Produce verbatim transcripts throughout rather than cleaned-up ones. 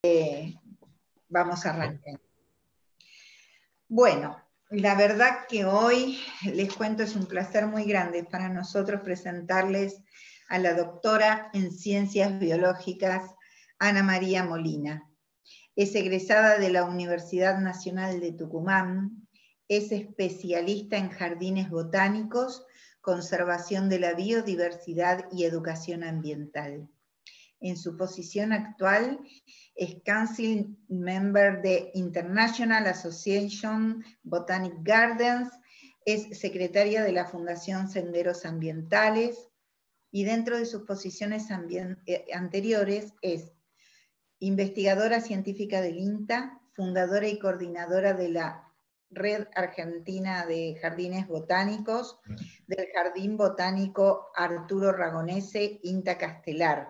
Vamos a arrancar. Bueno, la verdad que hoy, les cuento, es un placer muy grande para nosotros presentarles a la doctora en Ciencias Biológicas, Ana María Molina. Es egresada de la Universidad Nacional de Tucumán, es especialista en jardines botánicos, conservación de la biodiversidad y educación ambiental. En su posición actual es Council Member de International Association Botanic Gardens, es secretaria de la Fundación Senderos Ambientales, y dentro de sus posiciones anteriores es investigadora científica del INTA, fundadora y coordinadora de la Red Argentina de Jardines Botánicos, del Jardín Botánico Arturo Ragonese, INTA Castelar.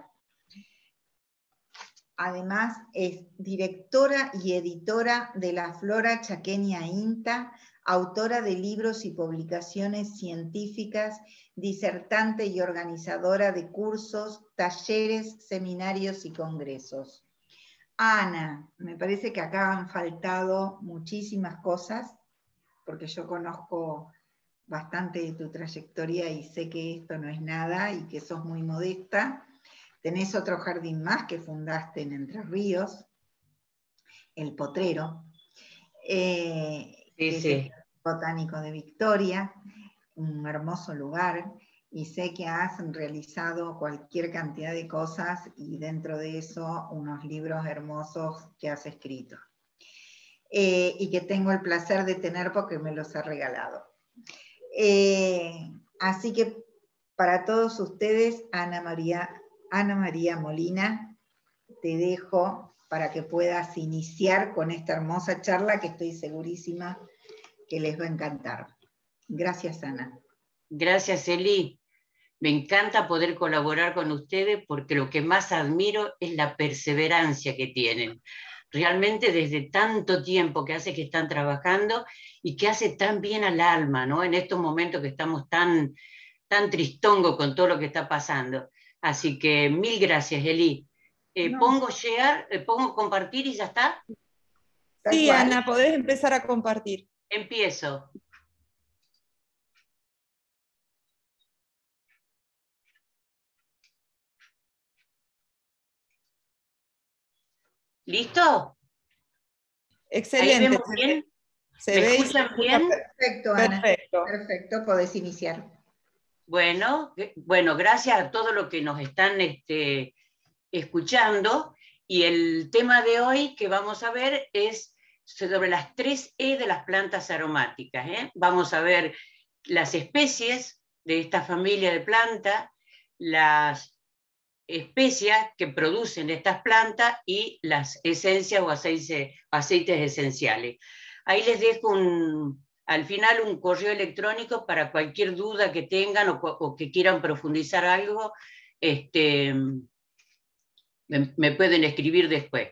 Además, es directora y editora de la Flora Chaqueña INTA, autora de libros y publicaciones científicas, disertante y organizadora de cursos, talleres, seminarios y congresos. Ana, me parece que acá han faltado muchísimas cosas, porque yo conozco bastante de tu trayectoria y sé que esto no es nada y que sos muy modesta. Tenés otro jardín más que fundaste en Entre Ríos, El Potrero, eh, sí, que sí. es el botánico de Victoria, un hermoso lugar, y sé que has realizado cualquier cantidad de cosas, y dentro de eso unos libros hermosos que has escrito, eh, y que tengo el placer de tener porque me los ha regalado. Eh, así que para todos ustedes, Ana María Ana María Molina, te dejo para que puedas iniciar con esta hermosa charla que estoy segurísima que les va a encantar. Gracias, Ana. Gracias, Eli. Me encanta poder colaborar con ustedes porque lo que más admiro es la perseverancia que tienen. Realmente desde tanto tiempo que hace que están trabajando y que hace tan bien al alma, ¿no? En estos momentos que estamos tan, tan tristongo con todo lo que está pasando. Así que mil gracias, Eli. Eh, No. pongo share, eh, pongo compartir y ya está. Sí, Ana, podés empezar a compartir. Empiezo. ¿Listo? Excelente. ¿Ahí vemos bien? Se ¿Me ve escuchan bien? Perfecto, Ana. Perfecto. Perfecto, podés iniciar. Bueno, bueno, gracias a todos los que nos están este, escuchando. Y el tema de hoy que vamos a ver es sobre las tres E de las plantas aromáticas, ¿eh? Vamos a ver las especies de esta familia de plantas, las especias que producen estas plantas y las esencias o aceite, aceites esenciales. Ahí les dejo un, al final un correo electrónico para cualquier duda que tengan o, o que quieran profundizar algo, este, me, me pueden escribir después.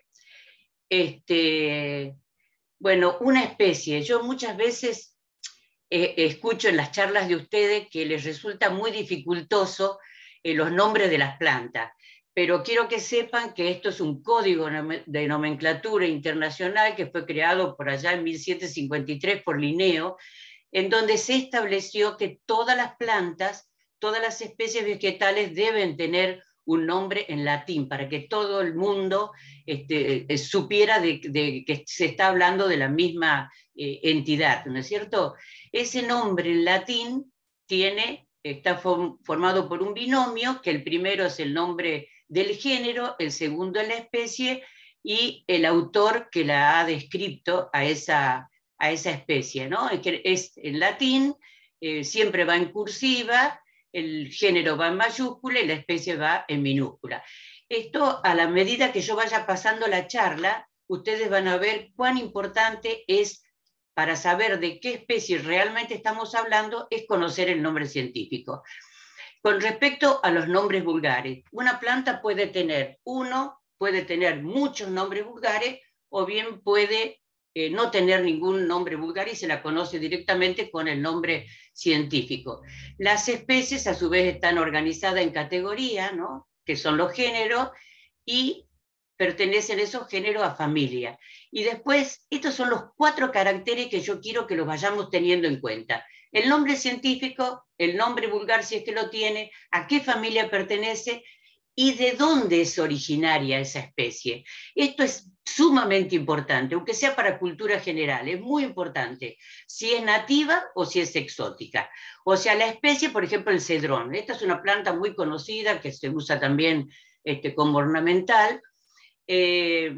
Este, bueno, una especie. Yo muchas veces eh, escucho en las charlas de ustedes que les resulta muy dificultoso eh, los nombres de las plantas, pero quiero que sepan que esto es un código de nomenclatura internacional que fue creado por allá en mil setecientos cincuenta y tres por Linneo, en donde se estableció que todas las plantas, todas las especies vegetales deben tener un nombre en latín, para que todo el mundo este, supiera de, de que se está hablando de la misma eh, entidad, ¿no es cierto? Ese nombre en latín tiene, está form, formado por un binomio, que el primero es el nombre del género, el segundo es la especie, y el autor que la ha descrito a esa, a esa especie, ¿no? Es, que es en latín, eh, siempre va en cursiva, el género va en mayúscula y la especie va en minúscula. Esto, a la medida que yo vaya pasando la charla, ustedes van a ver cuán importante es, para saber de qué especie realmente estamos hablando, es conocer el nombre científico. Con respecto a los nombres vulgares, una planta puede tener uno, puede tener muchos nombres vulgares, o bien puede eh, no tener ningún nombre vulgar y se la conoce directamente con el nombre científico. Las especies a su vez están organizadas en categorías, ¿no? Que son los géneros, y pertenecen esos géneros a familia. Y después, estos son los cuatro caracteres que yo quiero que los vayamos teniendo en cuenta. El nombre científico, el nombre vulgar si es que lo tiene, a qué familia pertenece y de dónde es originaria esa especie. Esto es sumamente importante, aunque sea para cultura general, es muy importante, si es nativa o si es exótica. O sea, la especie, por ejemplo, el cedrón. Esta es una planta muy conocida que se usa también este, como ornamental. Eh,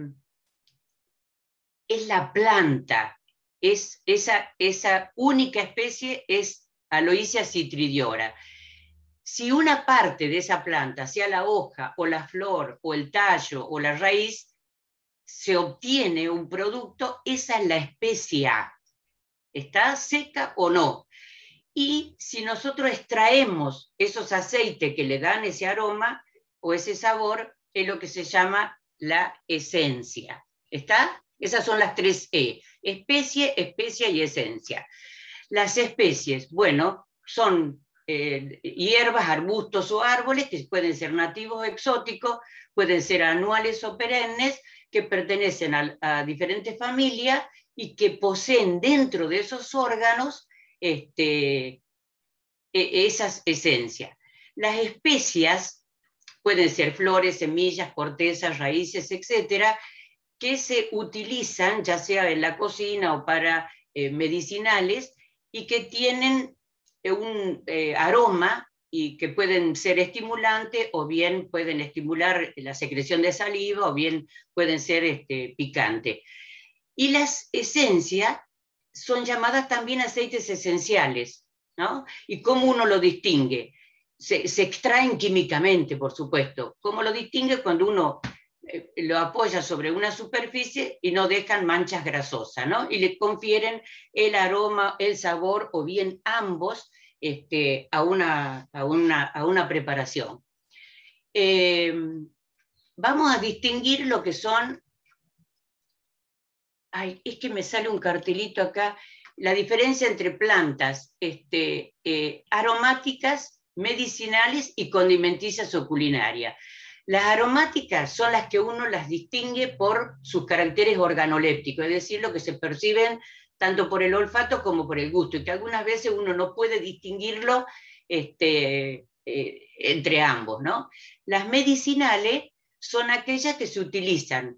es la planta, es esa, esa única especie es Aloysia citridiora. Si una parte de esa planta, sea la hoja o la flor o el tallo o la raíz, se obtiene un producto, esa es la especie A. ¿Está seca o no? Y si nosotros extraemos esos aceites que le dan ese aroma o ese sabor, es lo que se llama la esencia. ¿Está? Esas son las tres E. Especie, especia y esencia. Las especies, bueno, son eh, hierbas, arbustos o árboles que pueden ser nativos o exóticos, pueden ser anuales o perennes, que pertenecen a, a diferentes familias y que poseen dentro de esos órganos este, esas esencias. Las especias pueden ser flores, semillas, cortezas, raíces, etcétera, que se utilizan ya sea en la cocina o para eh, medicinales y que tienen un eh, aroma y que pueden ser estimulantes o bien pueden estimular la secreción de saliva o bien pueden ser este, picantes. Y las esencias son llamadas también aceites esenciales, ¿no? ¿Y cómo uno lo distingue? Se, se extraen químicamente, por supuesto. ¿Cómo lo distingue? Cuando uno eh, lo apoya sobre una superficie y no dejan manchas grasosas, ¿no? Y le confieren el aroma, el sabor o bien ambos este, a, una, a, una, a una preparación. Eh, vamos a distinguir lo que son... Ay, es que me sale un cartelito acá, la diferencia entre plantas este, eh, aromáticas, medicinales y condimenticias o culinarias. Las aromáticas son las que uno las distingue por sus caracteres organolépticos, es decir, lo que se perciben tanto por el olfato como por el gusto, y que algunas veces uno no puede distinguirlo este, eh, entre ambos, ¿no? Las medicinales son aquellas que se utilizan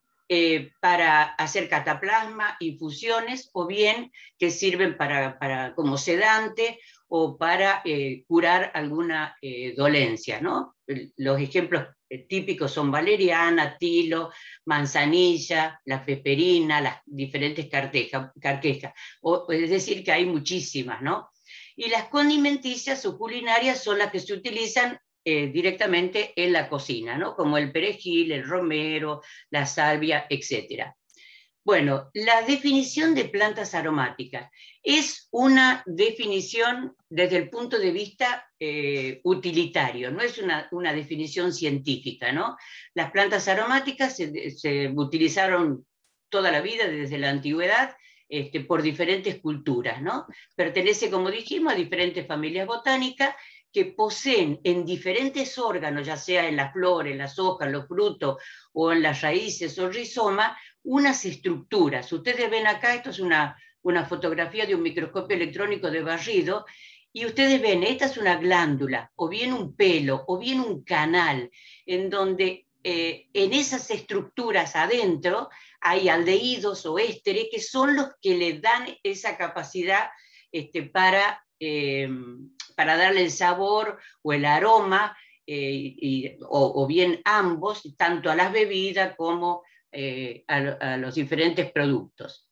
Eh, para hacer cataplasma, infusiones, o bien que sirven para, para, como sedante o para eh, curar alguna eh, dolencia, ¿no? Los ejemplos típicos son valeriana, tilo, manzanilla, la peperina, las diferentes carquejas, o, es decir, que hay muchísimas, ¿no? Y las condimenticias o culinarias son las que se utilizan Eh, directamente en la cocina, ¿no? Como el perejil, el romero, la salvia, etcétera. Bueno, la definición de plantas aromáticas es una definición desde el punto de vista eh, utilitario, no es una, una definición científica, ¿no? Las plantas aromáticas se, se utilizaron toda la vida, desde la antigüedad, este, por diferentes culturas, ¿no? Pertenece, como dijimos, a diferentes familias botánicas que poseen en diferentes órganos, ya sea en las flores, en las hojas, los frutos, o en las raíces o rizoma, unas estructuras. Ustedes ven acá, esto es una, una fotografía de un microscopio electrónico de barrido, y ustedes ven, esta es una glándula, o bien un pelo, o bien un canal, en donde eh, en esas estructuras adentro hay aldehídos o ésteres que son los que le dan esa capacidad este, para... Eh, para darle el sabor o el aroma, eh, y, o, o bien ambos, tanto a las bebidas como eh, a, a los diferentes productos.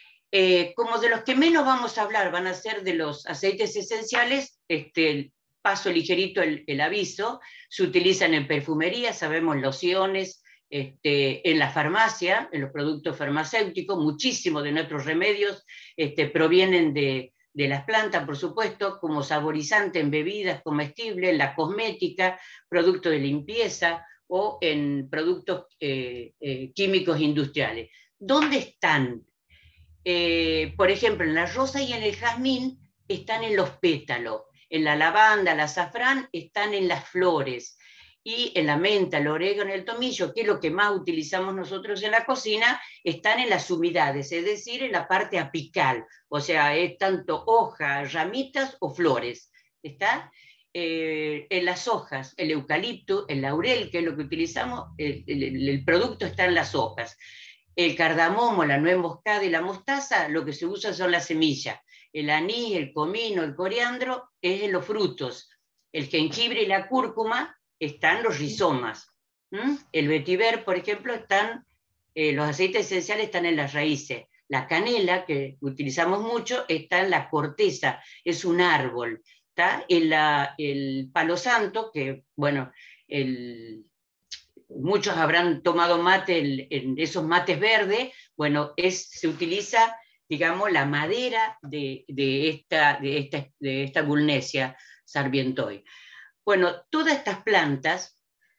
Eh, como de los que menos vamos a hablar van a ser de los aceites esenciales, este, paso ligerito el, el aviso, se utilizan en perfumería, sabemos lociones, este, en la farmacia, en los productos farmacéuticos, muchísimos de nuestros remedios este, provienen de de las plantas, por supuesto, como saborizante en bebidas comestibles, en la cosmética, productos de limpieza o en productos eh, eh, químicos industriales. ¿Dónde están? Eh, por ejemplo, en la rosa y en el jazmín están en los pétalos, en la lavanda, el azafrán están en las flores, y en la menta, el orégano y el tomillo, que es lo que más utilizamos nosotros en la cocina, están en las humedades, es decir, en la parte apical, o sea, es tanto hojas, ramitas o flores, ¿está? Eh, en las hojas, el eucalipto, el laurel, que es lo que utilizamos, el, el, el producto está en las hojas. El cardamomo, la nuez moscada y la mostaza, lo que se usa son las semillas. El anís, el comino, el coriandro, es en los frutos. El jengibre y la cúrcuma están los rizomas. ¿Mm? El vetiver, por ejemplo, están, eh, los aceites esenciales están en las raíces. La canela, que utilizamos mucho, está en la corteza, es un árbol. ¿Está? El, la, el palo santo, que, bueno, el, muchos habrán tomado mate en, en esos mates verdes, bueno, es, se utiliza, digamos, la madera de, de, esta, de, esta, de esta Bulnesia sarmientoi. Bueno, todas estas plantas,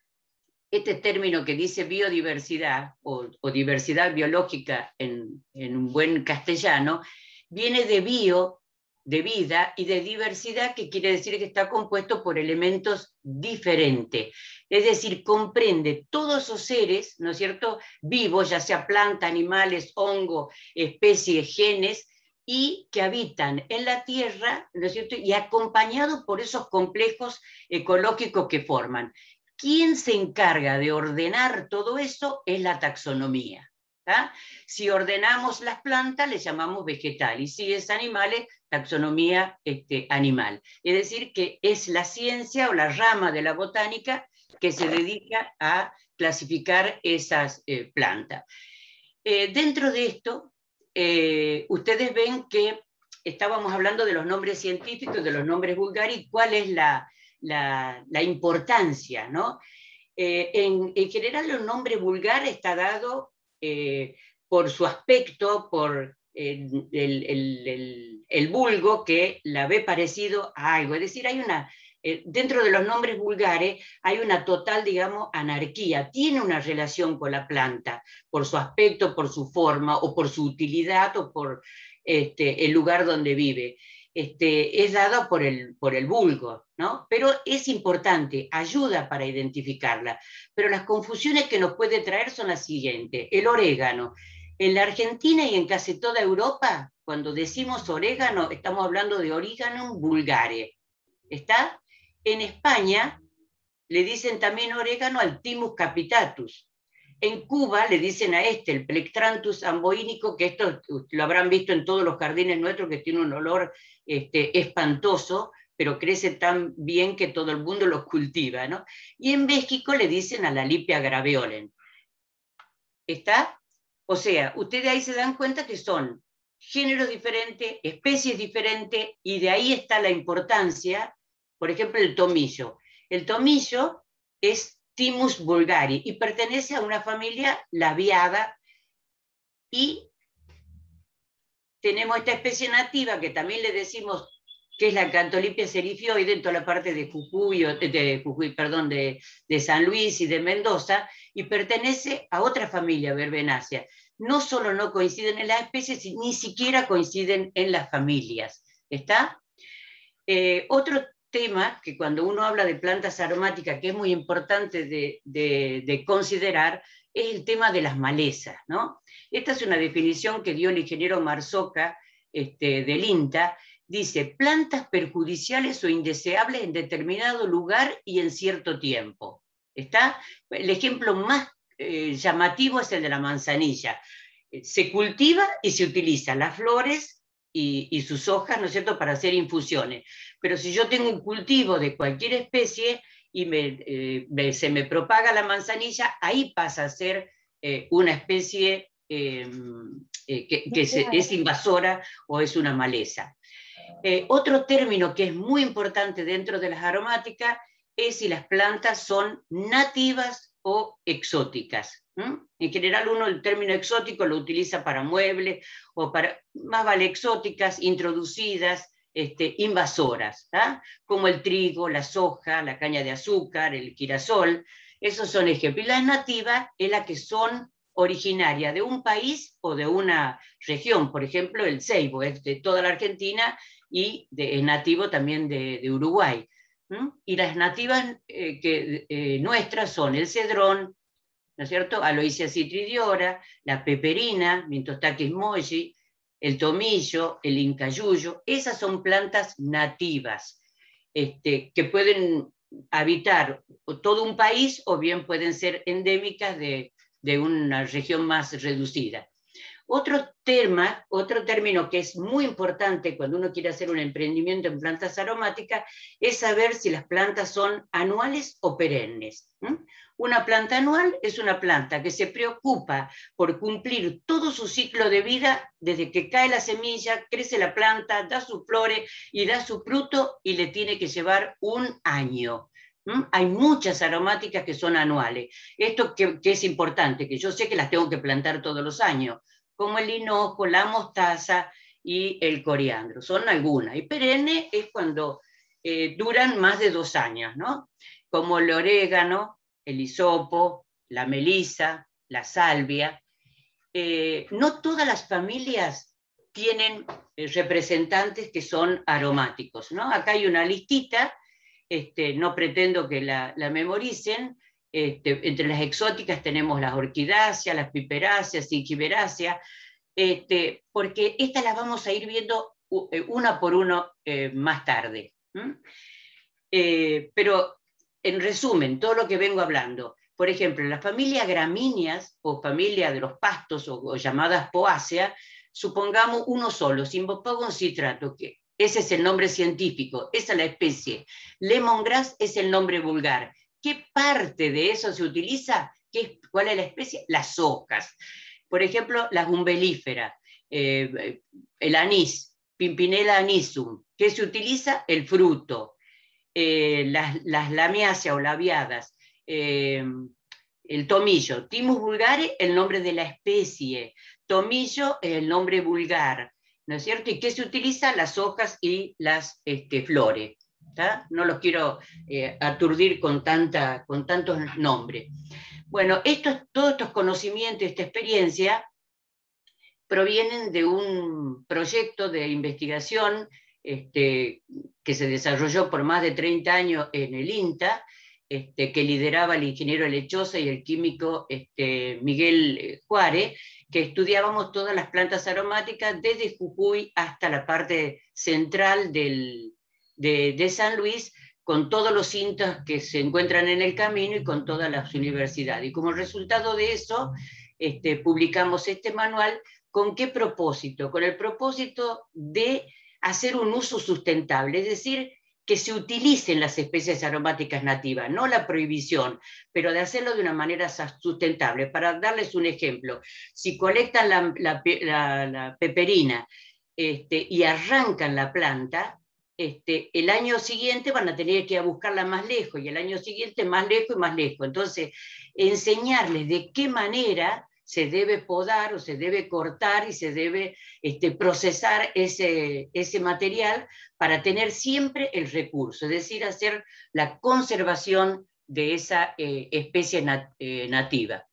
este término que dice biodiversidad, o, o diversidad biológica en, en un buen castellano, viene de bio, de vida, y de diversidad, que quiere decir que está compuesto por elementos diferentes. Es decir, comprende todos esos seres, ¿no es cierto?, vivos, ya sea plantas, animales, hongos, especies, genes, y que habitan en la Tierra, ¿no es cierto?, y acompañados por esos complejos ecológicos que forman. ¿Quién se encarga de ordenar todo eso? Es la taxonomía. ¿tá? Si ordenamos las plantas, le llamamos vegetal, y si es animales, taxonomía este, animal. Es decir, que es la ciencia o la rama de la botánica que se dedica a clasificar esas eh, plantas. Eh, dentro de esto, eh, ustedes ven que estábamos hablando de los nombres científicos, de los nombres vulgares, y cuál es la, la, la importancia, ¿no? Eh, en, en general, el nombre vulgar está dado eh, por su aspecto, por el, el, el, el, el vulgo que la ve parecido a algo. Es decir, hay una, eh, dentro de los nombres vulgares hay una total, digamos, anarquía. Tiene una relación con la planta, por su aspecto, por su forma, o por su utilidad, o por este, el lugar donde vive. Este, es dado por el, por el vulgo, ¿no? Pero es importante, ayuda para identificarla. Pero las confusiones que nos puede traer son las siguientes. El orégano. En la Argentina y en casi toda Europa, cuando decimos orégano, estamos hablando de Origanum vulgare. ¿Está? En España le dicen también orégano al Thymus capitatus. En Cuba le dicen a este, el Plectranthus amboínico, que esto lo habrán visto en todos los jardines nuestros, que tiene un olor este, espantoso, pero crece tan bien que todo el mundo los cultiva, ¿no? Y en México le dicen a la Lipia graveolens. ¿Está? O sea, ustedes ahí se dan cuenta que son géneros diferentes, especies diferentes, y de ahí está la importancia, por ejemplo, el tomillo. El tomillo es Thymus vulgare y pertenece a una familia labiada, y tenemos esta especie nativa que también le decimos que es la Cantolipia serifioide en toda la parte de Jujuy, de, Jujuy perdón, de, de San Luis y de Mendoza, y pertenece a otra familia verbenácea. No solo no coinciden en las especies, ni siquiera coinciden en las familias. ¿Está? Eh, otro tema que cuando uno habla de plantas aromáticas, que es muy importante de, de, de considerar, es el tema de las malezas, ¿no? Esta es una definición que dio el ingeniero Marzoca este, del INTA. Dice, plantas perjudiciales o indeseables en determinado lugar y en cierto tiempo. ¿Está? El ejemplo más eh, llamativo es el de la manzanilla. Se cultiva y se utiliza las flores y, y sus hojas, ¿no es cierto?, para hacer infusiones. Pero si yo tengo un cultivo de cualquier especie y me, eh, me, se me propaga la manzanilla, ahí pasa a ser eh, una especie eh, eh, que, que se, es invasora o es una maleza. Eh, otro término que es muy importante dentro de las aromáticas es si las plantas son nativas o exóticas. ¿Mm? En general uno el término exótico lo utiliza para muebles, o para, más vale exóticas, introducidas, este, invasoras, ¿tá? Como el trigo, la soja, la caña de azúcar, el girasol. Esos son ejemplos. Y las nativas es la que son originaria de un país o de una región. Por ejemplo, el ceibo es de toda la Argentina y de, es nativo también de, de Uruguay. ¿Mm? Y las nativas eh, que, eh, nuestras son el cedrón, ¿no es cierto? Aloysia citridiora, la peperina, Mintostachys moji, el tomillo, el incayuyo. Esas son plantas nativas este, que pueden habitar todo un país o bien pueden ser endémicas de, de una región más reducida. Otro tema, otro término que es muy importante cuando uno quiere hacer un emprendimiento en plantas aromáticas es saber si las plantas son anuales o perennes. ¿Mm? Una planta anual es una planta que se preocupa por cumplir todo su ciclo de vida desde que cae la semilla, crece la planta, da sus flores y da su fruto y le tiene que llevar un año. ¿Mm? Hay muchas aromáticas que son anuales. Esto que, que es importante, que yo sé que las tengo que plantar todos los años, como el hinojo, la mostaza y el coriandro. Son algunas. Y perenne es cuando eh, duran más de dos años, ¿no? Como el orégano, el hisopo, la melisa, la salvia. Eh, no todas las familias tienen eh, representantes que son aromáticos, ¿no? Acá hay una listita, este, no pretendo que la, la memoricen. Este, entre las exóticas tenemos las orquidáceas, las piperáceas, sigiberáceas, este, porque estas las vamos a ir viendo una por uno eh, más tarde. ¿Mm? Eh, pero, en resumen, todo lo que vengo hablando, por ejemplo, las familias gramíneas o familia de los pastos o, o llamadas poáceas, supongamos uno solo, Cymbopogon citrato, que ese es el nombre científico, esa es la especie. Lemongrass es el nombre vulgar. ¿Qué parte de eso se utiliza? ¿Qué, ¿Cuál es la especie? Las hojas. Por ejemplo, las umbelíferas, eh, el anís, Pimpinella anisum. ¿Qué se utiliza? El fruto. Eh, las, las lamiáceas o labiadas, eh, el tomillo. Thymus vulgare, el nombre de la especie. Tomillo es el nombre vulgar, ¿no es cierto? ¿Y qué se utiliza? Las hojas y las este, flores. ¿Tá? No los quiero eh, aturdir con, tanta, con tantos nombres. Bueno, estos, todos estos conocimientos, esta experiencia, provienen de un proyecto de investigación este, que se desarrolló por más de treinta años en el INTA, este, que lideraba el ingeniero Lechosa y el químico este, Miguel Juárez, que estudiábamos todas las plantas aromáticas desde Jujuy hasta la parte central del, de, de San Luis, con todos los INTAs que se encuentran en el camino y con todas las universidades. Y como resultado de eso, este, publicamos este manual. ¿Con qué propósito? Con el propósito de hacer un uso sustentable, es decir, que se utilicen las especies aromáticas nativas, no la prohibición, pero de hacerlo de una manera sustentable. Para darles un ejemplo, si colectan la, la, la, la peperina este, y arrancan la planta, este, el año siguiente van a tener que ir a buscarla más lejos, y el año siguiente más lejos y más lejos. Entonces, enseñarles de qué manera se debe podar o se debe cortar y se debe este, procesar ese, ese material para tener siempre el recurso, es decir, hacer la conservación de esa eh, especie nat eh, nativa.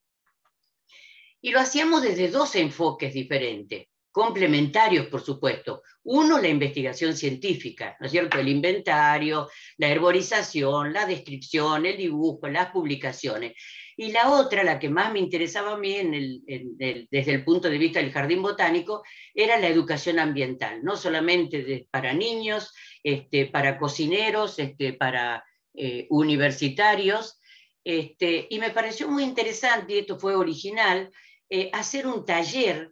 Y lo hacíamos desde dos enfoques diferentes, complementarios, por supuesto. Uno, la investigación científica, ¿no es cierto? El inventario, la herborización, la descripción, el dibujo, las publicaciones. Y la otra, la que más me interesaba a mí en el, en el, desde el punto de vista del jardín botánico, era la educación ambiental, no solamente de, para niños, este, para cocineros, este, para eh, universitarios, este, y me pareció muy interesante, y esto fue original, eh, hacer un taller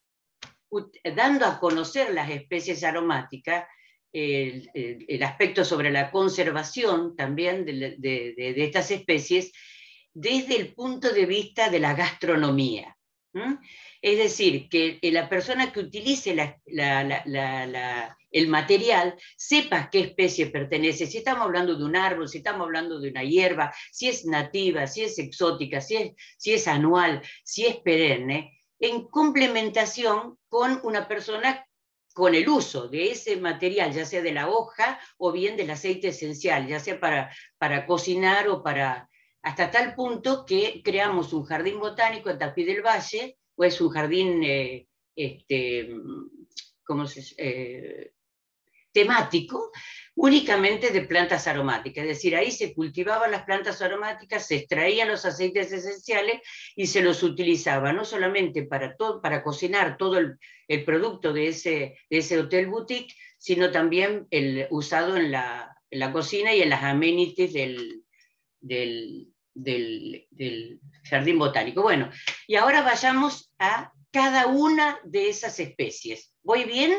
dando a conocer las especies aromáticas, el, el, el aspecto sobre la conservación también de, de, de, de estas especies, desde el punto de vista de la gastronomía. ¿Mm? Es decir, que la persona que utilice la, la, la, la, la, el material sepa a qué especie pertenece, si estamos hablando de un árbol, si estamos hablando de una hierba, si es nativa, si es exótica, si es, si es anual, si es perenne, en complementación con una persona con el uso de ese material, ya sea de la hoja o bien del aceite esencial, ya sea para, para cocinar o para... hasta tal punto que creamos un jardín botánico en Tafí del Valle, o es un jardín, eh, este, ¿cómo se, eh, temático, únicamente de plantas aromáticas. Es decir, ahí se cultivaban las plantas aromáticas, se extraían los aceites esenciales y se los utilizaba, no solamente para, todo, para cocinar todo el, el producto de ese, de ese hotel boutique, sino también el, usado en la, en la cocina y en las amenities del, del, del, del jardín botánico. Bueno, y ahora vayamos a cada una de esas especies. ¿Voy bien?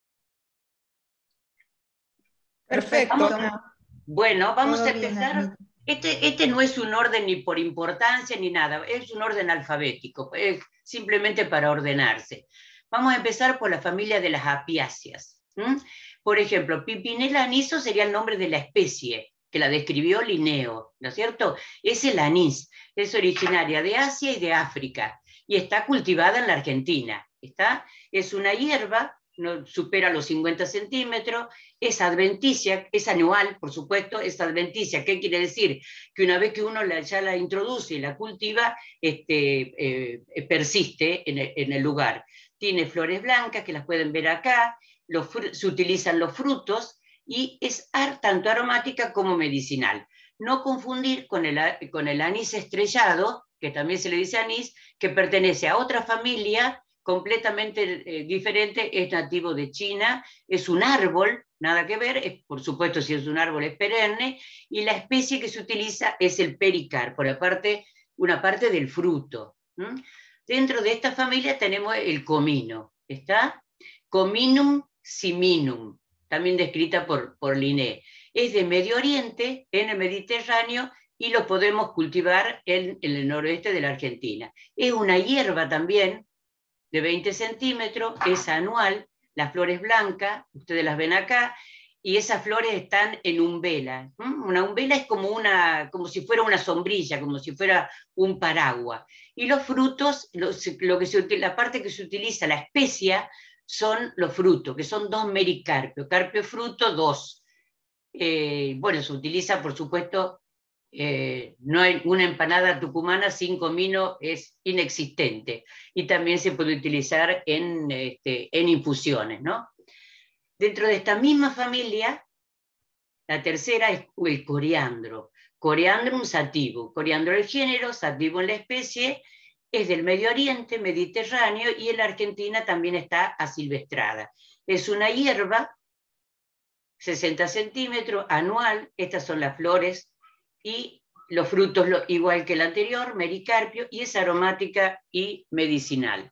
Perfecto. Vamos, bueno, vamos Todo a bien, empezar. Anita. Este, este no es un orden ni por importancia ni nada, es un orden alfabético, es simplemente para ordenarse. Vamos a empezar por la familia de las apiáceas. ¿Mm? Por ejemplo, Pimpinela aniso sería el nombre de la especie, que la describió Linneo, ¿no es cierto? Es el anís, es originaria de Asia y de África, y está cultivada en la Argentina. ¿Está? Es una hierba, no supera los cincuenta centímetros, es adventicia, es anual, por supuesto, es adventicia. ¿Qué quiere decir? Que una vez que uno la, ya la introduce y la cultiva, este, eh, persiste en el, en el lugar. Tiene flores blancas, que las pueden ver acá, los, se utilizan los frutos, y es tanto aromática como medicinal. No confundir con el, con el anís estrellado, que también se le dice anís, que pertenece a otra familia completamente eh, diferente, es nativo de China, es un árbol, nada que ver, es, por supuesto si es un árbol es perenne, y la especie que se utiliza es el pericarpo, la parte, una parte del fruto. ¿Mm? Dentro de esta familia tenemos el comino, ¿está? Cominum siminum, también descrita por, por Linné. Es de Medio Oriente, en el Mediterráneo, y lo podemos cultivar en, en el noroeste de la Argentina. Es una hierba también, de veinte centímetros, es anual, las flores blancas, ustedes las ven acá, y esas flores están en umbela. ¿Mm? Una umbela es como, una, como si fuera una sombrilla, como si fuera un paraguas. Y los frutos, los, lo que se, la parte que se utiliza, la especia, son los frutos, que son dos mericarpios, carpio fruto, dos. Eh, bueno, se utiliza, por supuesto, eh, no hay una empanada tucumana sin comino, es inexistente, y también se puede utilizar en, este, en infusiones, ¿no? Dentro de esta misma familia, la tercera es el coriandro, Coriandrum sativum, coriandro el género, sativum en la especie, es del Medio Oriente, Mediterráneo, y en la Argentina también está asilvestrada. Es una hierba, sesenta centímetros, anual, estas son las flores, y los frutos lo, igual que el anterior, mericarpio, y es aromática y medicinal.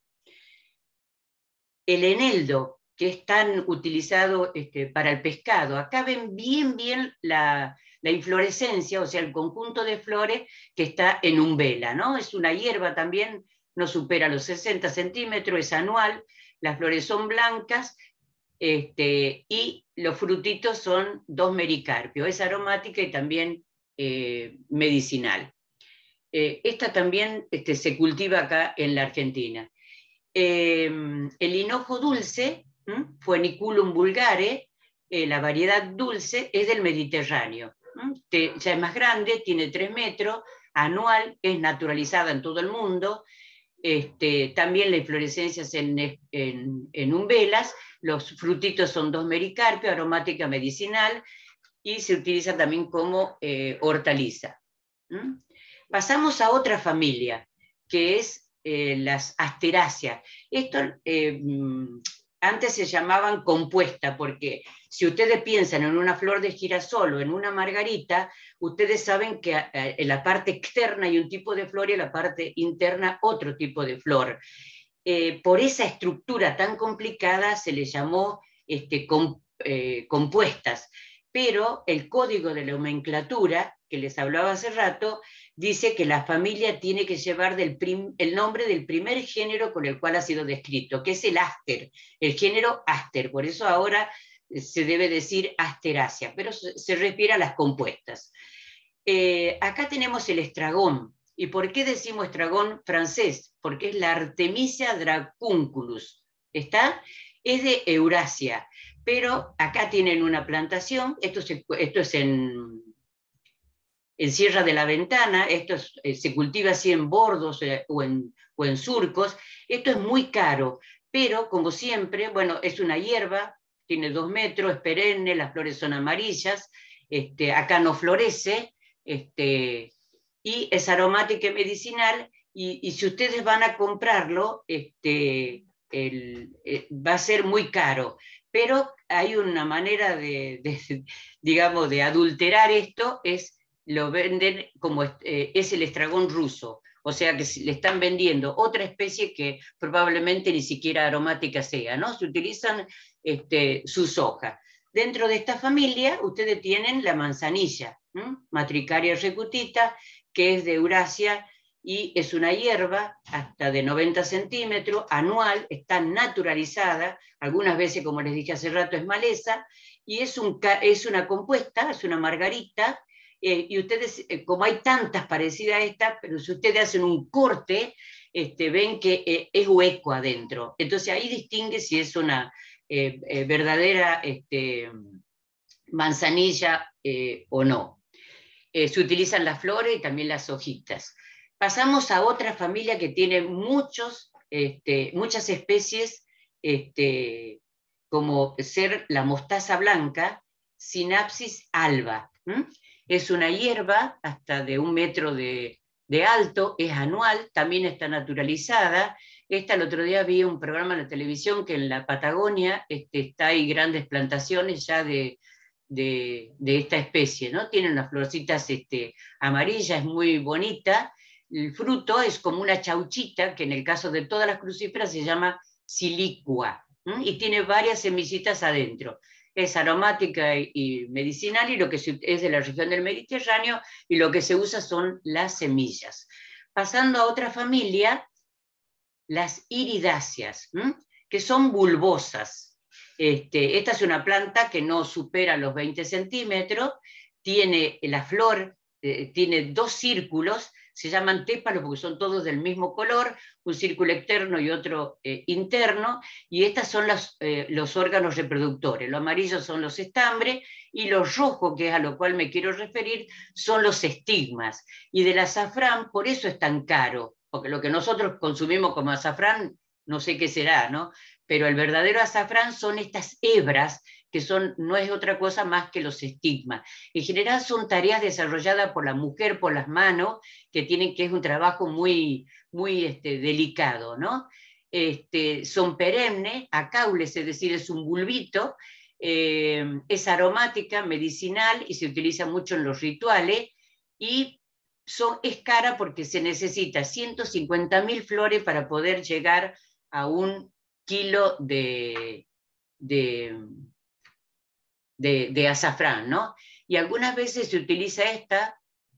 El eneldo, que es tan utilizado este, para el pescado, acá ven bien, bien la, la inflorescencia, o sea, el conjunto de flores que está en umbela, ¿no? Es una hierba también, no supera los sesenta centímetros, es anual, las flores son blancas, este, y los frutitos son dos mericarpios, es aromática y también eh, medicinal. Eh, esta también este, se cultiva acá en la Argentina. Eh, el hinojo dulce, ¿m? Fueniculum vulgare, eh, la variedad dulce, es del Mediterráneo. Te, ya es más grande, tiene tres metros, anual, es naturalizada en todo el mundo. Este, también la inflorescencia es en, en, en umbelas, los frutitos son dos mericarpios, aromática medicinal, y se utiliza también como eh, hortaliza. ¿Mm? Pasamos a otra familia, que es eh, las asteráceas. Esto eh, antes se llamaban compuesta, porque si ustedes piensan en una flor de girasol o en una margarita, ustedes saben que en la parte externa hay un tipo de flor y en la parte interna otro tipo de flor. Eh, por esa estructura tan complicada se le llamó este, com, eh, compuestas, pero el código de la nomenclatura, que les hablaba hace rato, dice que la familia tiene que llevar del prim, el nombre del primer género con el cual ha sido descrito, que es el Aster, el género Aster. Por eso ahora se debe decir Asterácea, pero se, se refiere a las compuestas. Eh, acá tenemos el estragón. ¿Y por qué decimos estragón francés? Porque es la Artemisia dracunculus. ¿Está? Es de Eurasia, pero acá tienen una plantación, esto, se, esto es en, en Sierra de la Ventana, esto es, eh, se cultiva así en bordos eh, o, en, o en surcos, esto es muy caro, pero como siempre, bueno, es una hierba, tiene dos metros, es perenne, las flores son amarillas, este, acá no florece, este, y es aromática y medicinal, y, y si ustedes van a comprarlo, este, el, eh, va a ser muy caro, pero hay una manera de, de, digamos, de adulterar esto, es lo venden como eh, es el estragón ruso, o sea que le están vendiendo otra especie que probablemente ni siquiera aromática sea, ¿no? Se utilizan este, sus hojas. Dentro de esta familia ustedes tienen la manzanilla, ¿m? Matricaria recutita, que es de Eurasia y es una hierba hasta de noventa centímetros, anual, está naturalizada, algunas veces, como les dije hace rato, es maleza, y es, un, es una compuesta, es una margarita, eh, y ustedes, eh, como hay tantas parecidas a esta, pero si ustedes hacen un corte, este, ven que eh, es hueco adentro, entonces ahí distingue si es una eh, eh, verdadera este, manzanilla eh, o no. Eh, se utilizan las flores y también las hojitas. Pasamos a otra familia que tiene muchos, este, muchas especies, este, como ser la mostaza blanca, Synapsis alba. ¿Mm? Es una hierba hasta de un metro de, de alto, es anual, también está naturalizada. Esta, el otro día vi un programa en la televisión que en la Patagonia este, está, hay grandes plantaciones ya de, de, de esta especie, ¿no? Tienen unas florcitas este, amarillas, es muy bonita. El fruto es como una chauchita, que en el caso de todas las crucíferas se llama silicua, ¿m? Y tiene varias semillitas adentro. Es aromática y, y medicinal, y lo que se, es de la región del Mediterráneo, y lo que se usa son las semillas. Pasando a otra familia, las iridáceas, ¿m? Que son bulbosas. Este, esta es una planta que no supera los veinte centímetros, tiene la flor, eh, tiene dos círculos, se llaman tépalos porque son todos del mismo color, un círculo externo y otro eh, interno, y estos son los, eh, los órganos reproductores. Los amarillos son los estambres, y los rojos, que es a lo cual me quiero referir, son los estigmas. Y del azafrán, por eso es tan caro, porque lo que nosotros consumimos como azafrán, no sé qué será, ¿no? Pero el verdadero azafrán son estas hebras, que son, no es otra cosa más que los estigmas. En general son tareas desarrolladas por la mujer, por las manos, que tienen que es un trabajo muy, muy este, delicado, ¿no? Este, son perennes, acaules, es decir, es un bulbito, eh, es aromática, medicinal, y se utiliza mucho en los rituales, y son, es cara porque se necesita ciento cincuenta mil flores para poder llegar a un kilo de, de, de, de azafrán, ¿no? Y algunas veces se utiliza esta,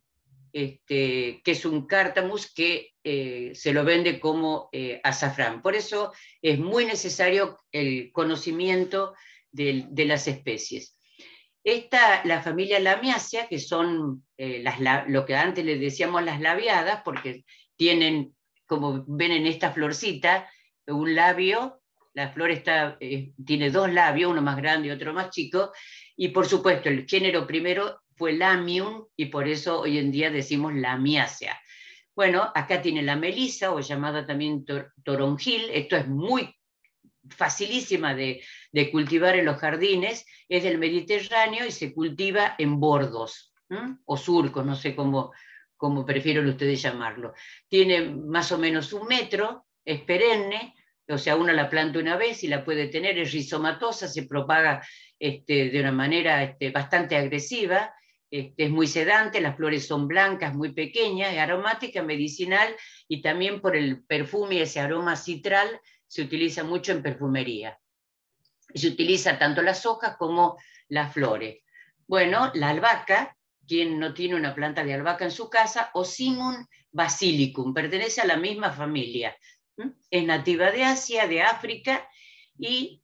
este, que es un cártamus que eh, se lo vende como eh, azafrán. Por eso es muy necesario el conocimiento de, de las especies. Esta, la familia Lamiaceae, que son eh, las, lo que antes les decíamos las labiadas, porque tienen, como ven en esta florcita, un labio, la flor está, eh, tiene dos labios, uno más grande y otro más chico, y por supuesto el género primero fue Lamium, y por eso hoy en día decimos Lamiaceae. Bueno, acá tiene la melisa, o llamada también tor toronjil, esto es muy facilísima de, de cultivar en los jardines, es del Mediterráneo y se cultiva en bordos, ¿m? O surcos, no sé cómo, cómo prefieren ustedes llamarlo. Tiene más o menos un metro, es perenne, o sea, uno la planta una vez y la puede tener, es rizomatosa, se propaga este, de una manera este, bastante agresiva, este, es muy sedante, las flores son blancas, muy pequeñas, es aromática, medicinal, y también por el perfume y ese aroma citral se utiliza mucho en perfumería. Y se utiliza tanto las hojas como las flores. Bueno, la albahaca, quien no tiene una planta de albahaca en su casa, Ocimum basilicum, pertenece a la misma familia. Es nativa de Asia, de África, y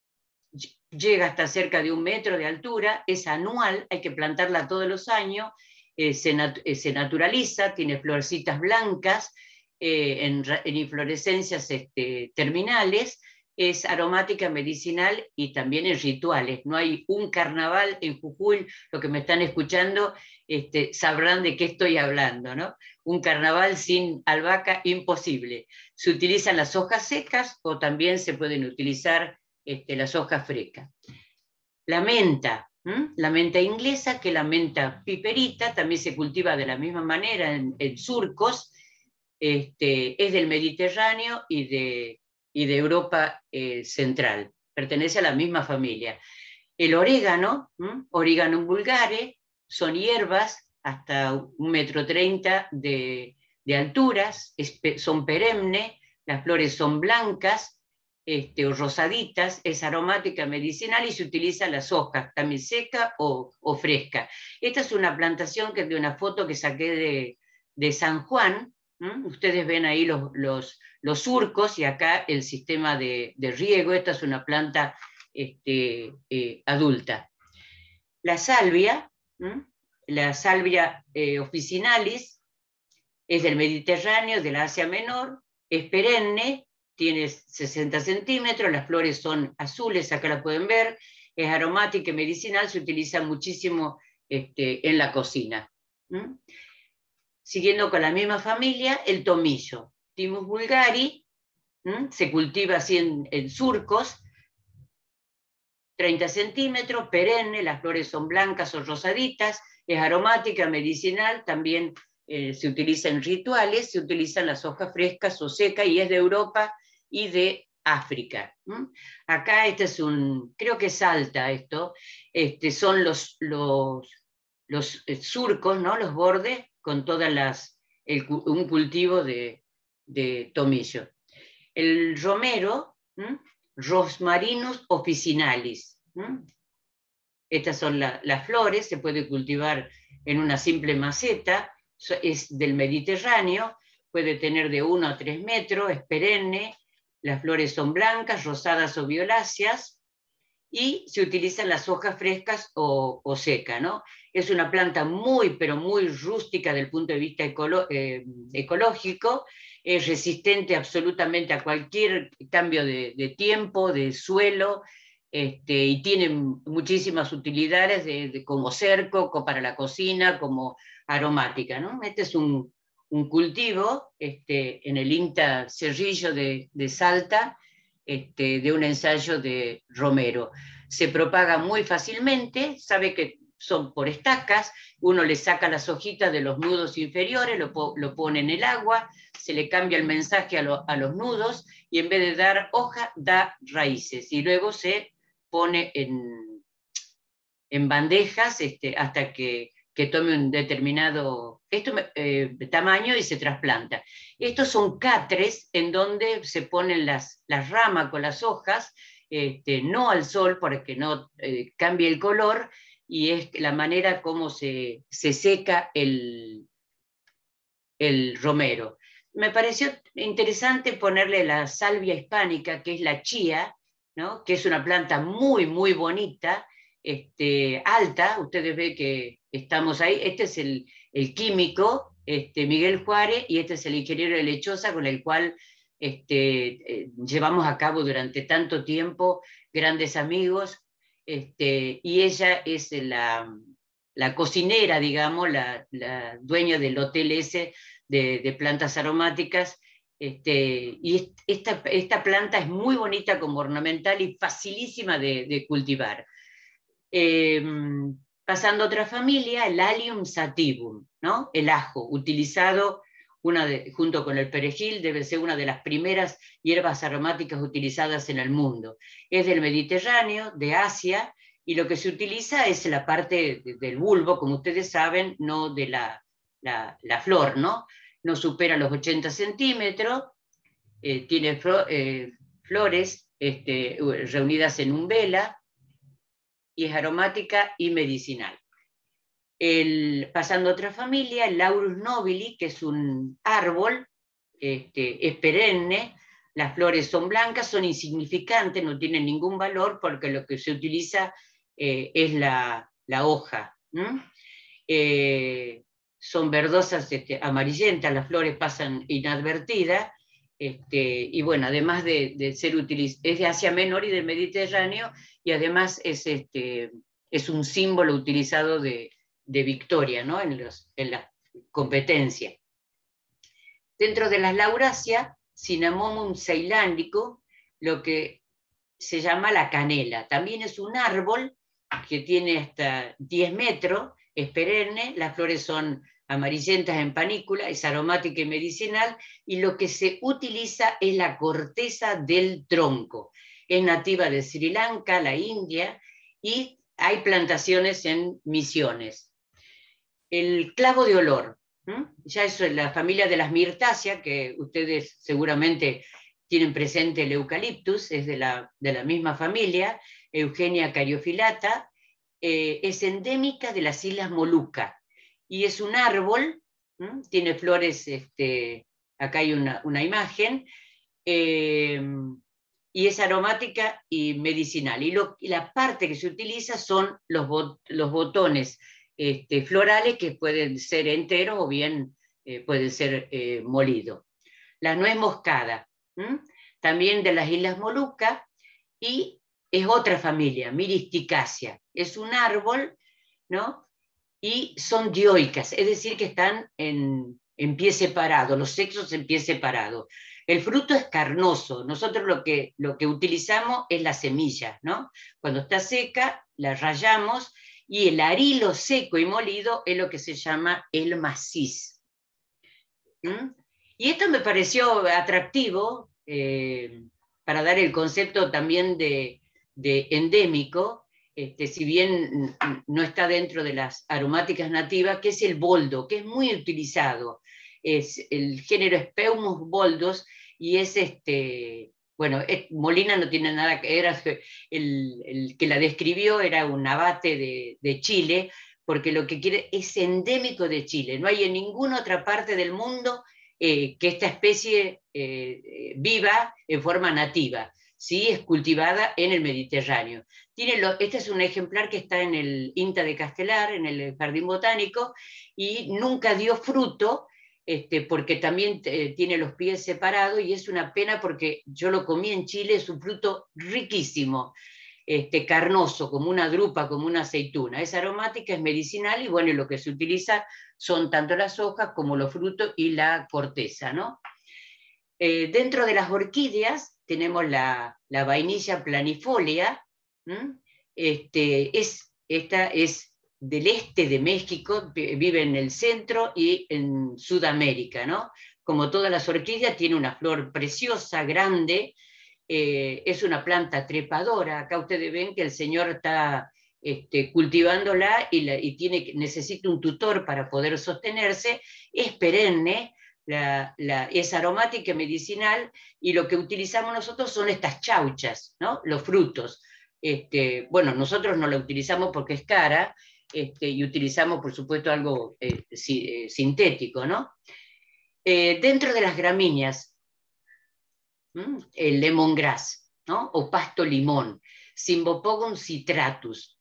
llega hasta cerca de un metro de altura, es anual, hay que plantarla todos los años, eh, se, nat eh, se naturaliza, tiene florcitas blancas, eh, en, en inflorescencias este, terminales, es aromática, medicinal y también en rituales. No hay un carnaval en Jujuy, lo que me están escuchando este, sabrán de qué estoy hablando, ¿no? Un carnaval sin albahaca, imposible. Se utilizan las hojas secas o también se pueden utilizar este, las hojas frescas. La menta, ¿m? la menta inglesa, que es la menta piperita, también se cultiva de la misma manera en, en surcos, este, es del Mediterráneo y de, y de Europa eh, central, pertenece a la misma familia. El orégano, ¿m? Orégano vulgare, son hierbas hasta un metro treinta de, de alturas, es, son perennes, las flores son blancas, Este, o rosaditas, es aromática medicinal y se utilizan las hojas, también seca o, o fresca. Esta es una plantación que de una foto que saqué de, de San Juan. ¿Mm? Ustedes ven ahí los, los, los surcos y acá el sistema de, de riego. Esta es una planta este, eh, adulta. La salvia, ¿Mm? la salvia eh, officinalis, es del Mediterráneo, de la Asia Menor, es perenne, tiene sesenta centímetros, las flores son azules, acá la pueden ver, es aromática y medicinal, se utiliza muchísimo este, en la cocina. ¿Mm? Siguiendo con la misma familia, el tomillo, Thymus vulgari, ¿Mm? se cultiva así en, en surcos, treinta centímetros, perenne, las flores son blancas o rosaditas, es aromática, medicinal, también eh, se utiliza en rituales, se utilizan las hojas frescas o secas y es de Europa y de África. ¿Mm? Acá este es un, creo que es Salta esto, este, son los, los, los surcos, ¿no? Los bordes, con todas las, el, un cultivo de, de tomillo. El romero, ¿Mm? Rosmarinus officinalis. ¿Mm? Estas son la, las flores, se puede cultivar en una simple maceta, es del Mediterráneo, puede tener de uno a tres metros, es perenne, las flores son blancas, rosadas o violáceas, y se utilizan las hojas frescas o, o secas, ¿no? Es una planta muy, pero muy rústica desde el punto de vista ecolo eh, ecológico, es resistente absolutamente a cualquier cambio de, de tiempo, de suelo, este, y tiene muchísimas utilidades de, de, como cerco, como para la cocina, como aromática, ¿no? Este es un, un cultivo este, en el INTA Cerrillo de, de Salta, este, de un ensayo de Romero. Se propaga muy fácilmente, sabe que son por estacas, uno le saca las hojitas de los nudos inferiores, lo, lo pone en el agua, se le cambia el mensaje a, lo, a los nudos y en vez de dar hoja, da raíces y luego se pone en, en bandejas este, hasta que, que tome un determinado esto, eh, tamaño y se trasplanta. Estos son catres en donde se ponen las, las ramas con las hojas, este, no al sol para que no eh, cambie el color, y es la manera como se, se seca el, el romero. Me pareció interesante ponerle la salvia hispánica, que es la chía, ¿no? Que es una planta muy, muy bonita, este, alta, ustedes ven que estamos ahí, este es el, el químico, este, Miguel Juárez, y este es el ingeniero de lechosa con el cual este, eh, llevamos a cabo durante tanto tiempo, grandes amigos, este, y ella es la, la cocinera, digamos, la, la dueña del hotel ese de, de plantas aromáticas, este, y esta, esta planta es muy bonita como ornamental y facilísima de, de cultivar. Eh, pasando a otra familia, el Allium sativum, ¿no? El ajo, utilizado una de, junto con el perejil, debe ser una de las primeras hierbas aromáticas utilizadas en el mundo. Es del Mediterráneo, de Asia, y lo que se utiliza es la parte de, del bulbo, como ustedes saben, no de la, la, la flor, ¿no? No supera los ochenta centímetros, eh, tiene flo, eh, flores este, reunidas en umbela, y es aromática y medicinal. El, pasando a otra familia, el Laurus nobili, que es un árbol, este, es perenne, las flores son blancas, son insignificantes, no tienen ningún valor porque lo que se utiliza eh, es la, la hoja. Eh, son verdosas, este, amarillentas, las flores pasan inadvertidas, este, y bueno, además de, de ser utilizada, es de Asia Menor y del Mediterráneo, y además es, este, es un símbolo utilizado de, de victoria, ¿no? en, los, en la competencia. Dentro de las lauráceas, Cinnamomum ceylandico, lo que se llama la canela. También es un árbol que tiene hasta diez metros, es perenne, las flores son amarillentas en panícula, es aromática y medicinal, y lo que se utiliza es la corteza del tronco. Es nativa de Sri Lanka, la India, y hay plantaciones en Misiones. El clavo de olor, ¿m? Ya es la familia de las mirtáceas, que ustedes seguramente tienen presente el eucaliptus, es de la, de la misma familia, Eugenia caryophyllata, eh, es endémica de las Islas Molucas, y es un árbol, ¿m? Tiene flores, este, acá hay una, una imagen, eh, y es aromática y medicinal. Y, lo, y la parte que se utiliza son los, bot, los botones este, florales, que pueden ser enteros o bien eh, pueden ser eh, molidos. La nuez moscada, ¿m? También de las Islas Molucas, y es otra familia, Myristicacea. Es un árbol, ¿no? Y son dioicas, es decir, que están en, en pie separado, los sexos en pie separado. El fruto es carnoso, nosotros lo que, lo que utilizamos es la semilla, ¿no? Cuando está seca, la rallamos, y el arilo seco y molido es lo que se llama el maciz. ¿Mm? Y esto me pareció atractivo, eh, para dar el concepto también de, de endémico, este, si bien no está dentro de las aromáticas nativas, que es el boldo, que es muy utilizado. Es, el género es Peumus boldos, y es, este, bueno, es, Molina no tiene nada que ver, el, el que la describió era un abate de, de Chile, porque lo que quiere es endémico de Chile, no hay en ninguna otra parte del mundo eh, que esta especie eh, viva en forma nativa. ¿Sí? Es cultivada en el Mediterráneo. Tiene lo, este es un ejemplar que está en el INTA de Castelar, en el Jardín Botánico, y nunca dio fruto, este, porque también eh, tiene los pies separados, y es una pena porque yo lo comí en Chile, es un fruto riquísimo, este, carnoso, como una drupa, como una aceituna. Es aromática, es medicinal, y bueno, y lo que se utiliza son tanto las hojas como los frutos y la corteza, ¿no? Eh, dentro de las orquídeas tenemos la, la vainilla planifolia, este, es, esta es del este de México, vive en el centro y en Sudamérica, ¿no? Como todas las orquídeas, tiene una flor preciosa, grande, eh, es una planta trepadora. Acá ustedes ven que el señor está este, cultivándola y, la, y tiene, necesita un tutor para poder sostenerse, es perenne. La, la, es aromática y medicinal, y lo que utilizamos nosotros son estas chauchas, ¿no? Los frutos. Este, bueno, nosotros no la utilizamos porque es cara, este, y utilizamos, por supuesto, algo eh, si, eh, sintético, ¿no? Eh, dentro de las gramíneas, ¿m? El lemongrass, ¿no? O pasto limón, Cymbopogon citratus.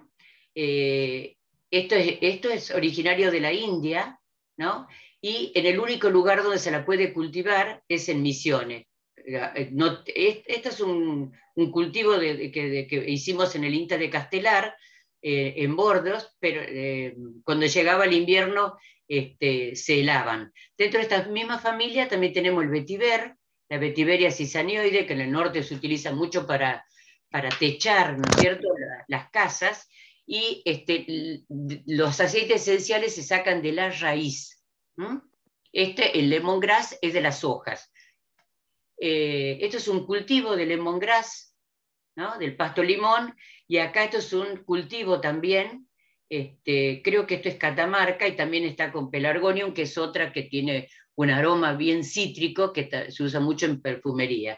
Eh, esto, es, esto es originario de la India, ¿no? Y en el único lugar donde se la puede cultivar es en Misiones. No, este es un, un cultivo de, de, que, de, que hicimos en el INTA de Castelar, eh, en Bordos, pero eh, cuando llegaba el invierno este, se helaban. Dentro de esta misma familia también tenemos el vetiver, la Vetiveria cisanioide, que en el norte se utiliza mucho para, para techar, ¿no es cierto?, la, las casas, y este, los aceites esenciales se sacan de la raíz. ¿Mm? Este, el lemongrass, es de las hojas. Eh, esto es un cultivo de lemongrass, ¿no?, del pasto limón, y acá esto es un cultivo también, este, creo que esto es Catamarca, y también está con Pelargonium, que es otra que tiene un aroma bien cítrico, que se usa mucho en perfumería.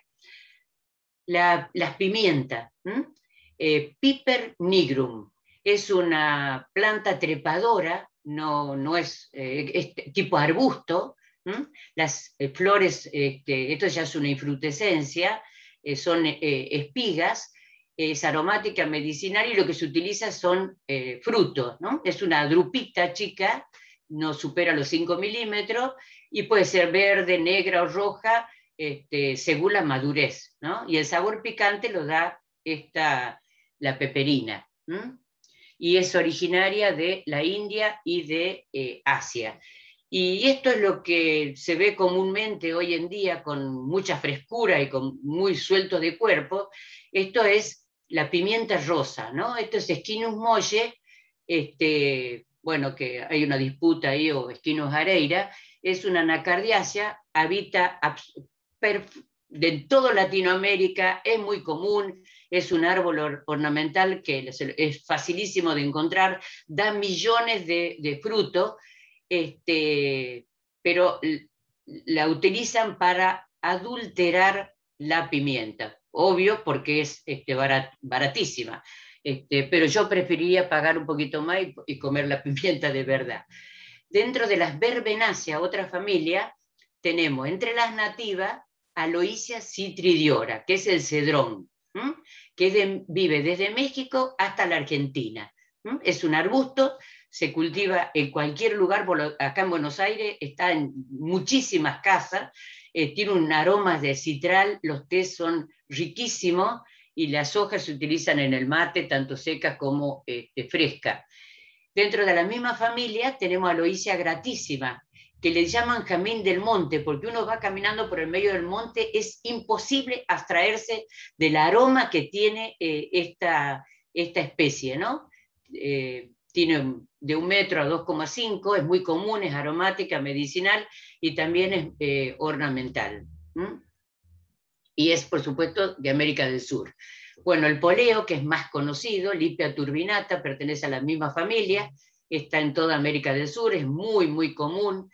La, las pimientas, eh, Piper nigrum, es una planta trepadora, no, no es, eh, es tipo arbusto. ¿Mm? Las eh, flores, este, esto ya es una infrutescencia, eh, son eh, espigas, es aromática, medicinal, y lo que se utiliza son eh, frutos, ¿no? Es una drupita chica, no supera los cinco milímetros, y puede ser verde, negra o roja, este, según la madurez, ¿no? Y el sabor picante lo da esta, la peperina. ¿Mm? Y es originaria de la India y de eh, Asia. Y esto es lo que se ve comúnmente hoy en día con mucha frescura y con muy suelto de cuerpo. Esto es la pimienta rosa, ¿no? Esto es Esquinus molle, este, bueno, que hay una disputa ahí, o Esquinus areira, es una anacardiácea, habita de toda Latinoamérica, es muy común, es un árbol or ornamental que es facilísimo de encontrar, da millones de, de frutos, este, pero la utilizan para adulterar la pimienta, obvio porque es este, barat, baratísima, este, pero yo preferiría pagar un poquito más y, y comer la pimienta de verdad. Dentro de las verbenáceas, otra familia, tenemos entre las nativas Aloysia citridiora, que es el cedrón, ¿m? que de, vive desde México hasta la Argentina. ¿m? Es un arbusto, se cultiva en cualquier lugar, acá en Buenos Aires está en muchísimas casas, eh, tiene un aroma de citral, los tés son riquísimos y las hojas se utilizan en el mate, tanto secas como este, frescas. Dentro de la misma familia tenemos Aloysia gratísima, que le llaman jamín del monte, porque uno va caminando por el medio del monte, es imposible abstraerse del aroma que tiene eh, esta, esta especie, ¿no? Eh, tiene de un metro a dos coma cinco, es muy común, es aromática, medicinal y también es eh, ornamental. ¿Mm? Y es, por supuesto, de América del Sur. Bueno, el poleo, que es más conocido, Lipia turbinata, pertenece a la misma familia, está en toda América del Sur, es muy, muy común,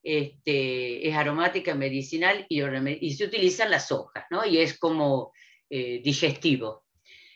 este, es aromática, medicinal y, y se utilizan las hojas, ¿no? Y es como eh, digestivo.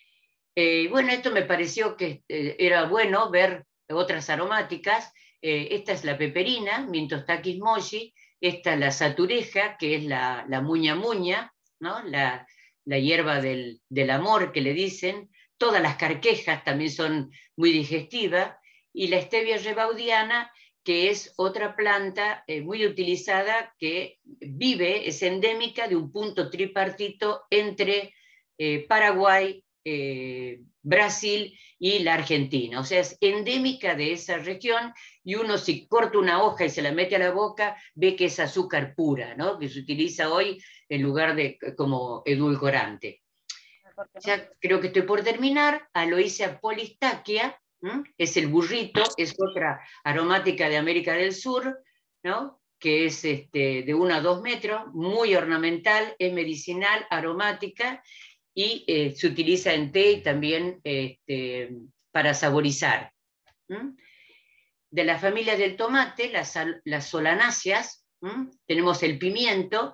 Eh, bueno, esto me pareció que eh, era bueno ver otras aromáticas. Eh, esta es la peperina, Mintostachys molli, esta es la satureja, que es la, la muña muña, ¿no? la, la hierba del, del amor que le dicen. Todas las carquejas también son muy digestivas, y la stevia rebaudiana, que es otra planta eh, muy utilizada, que vive, es endémica de un punto tripartito entre eh, Paraguay, eh, Brasil y la Argentina. O sea, es endémica de esa región, y uno si corta una hoja y se la mete a la boca, ve que es azúcar pura, ¿no? Que se utiliza hoy en lugar de como edulcorante. Ya creo que estoy por terminar. Aloysia polistachya, ¿m? Es el burrito, es otra aromática de América del Sur, ¿no? Que es este, de uno a dos metros, muy ornamental, es medicinal, aromática, y eh, se utiliza en té y también este, para saborizar. ¿m? De la familia del tomate, las, las solanáceas, ¿m? tenemos el pimiento,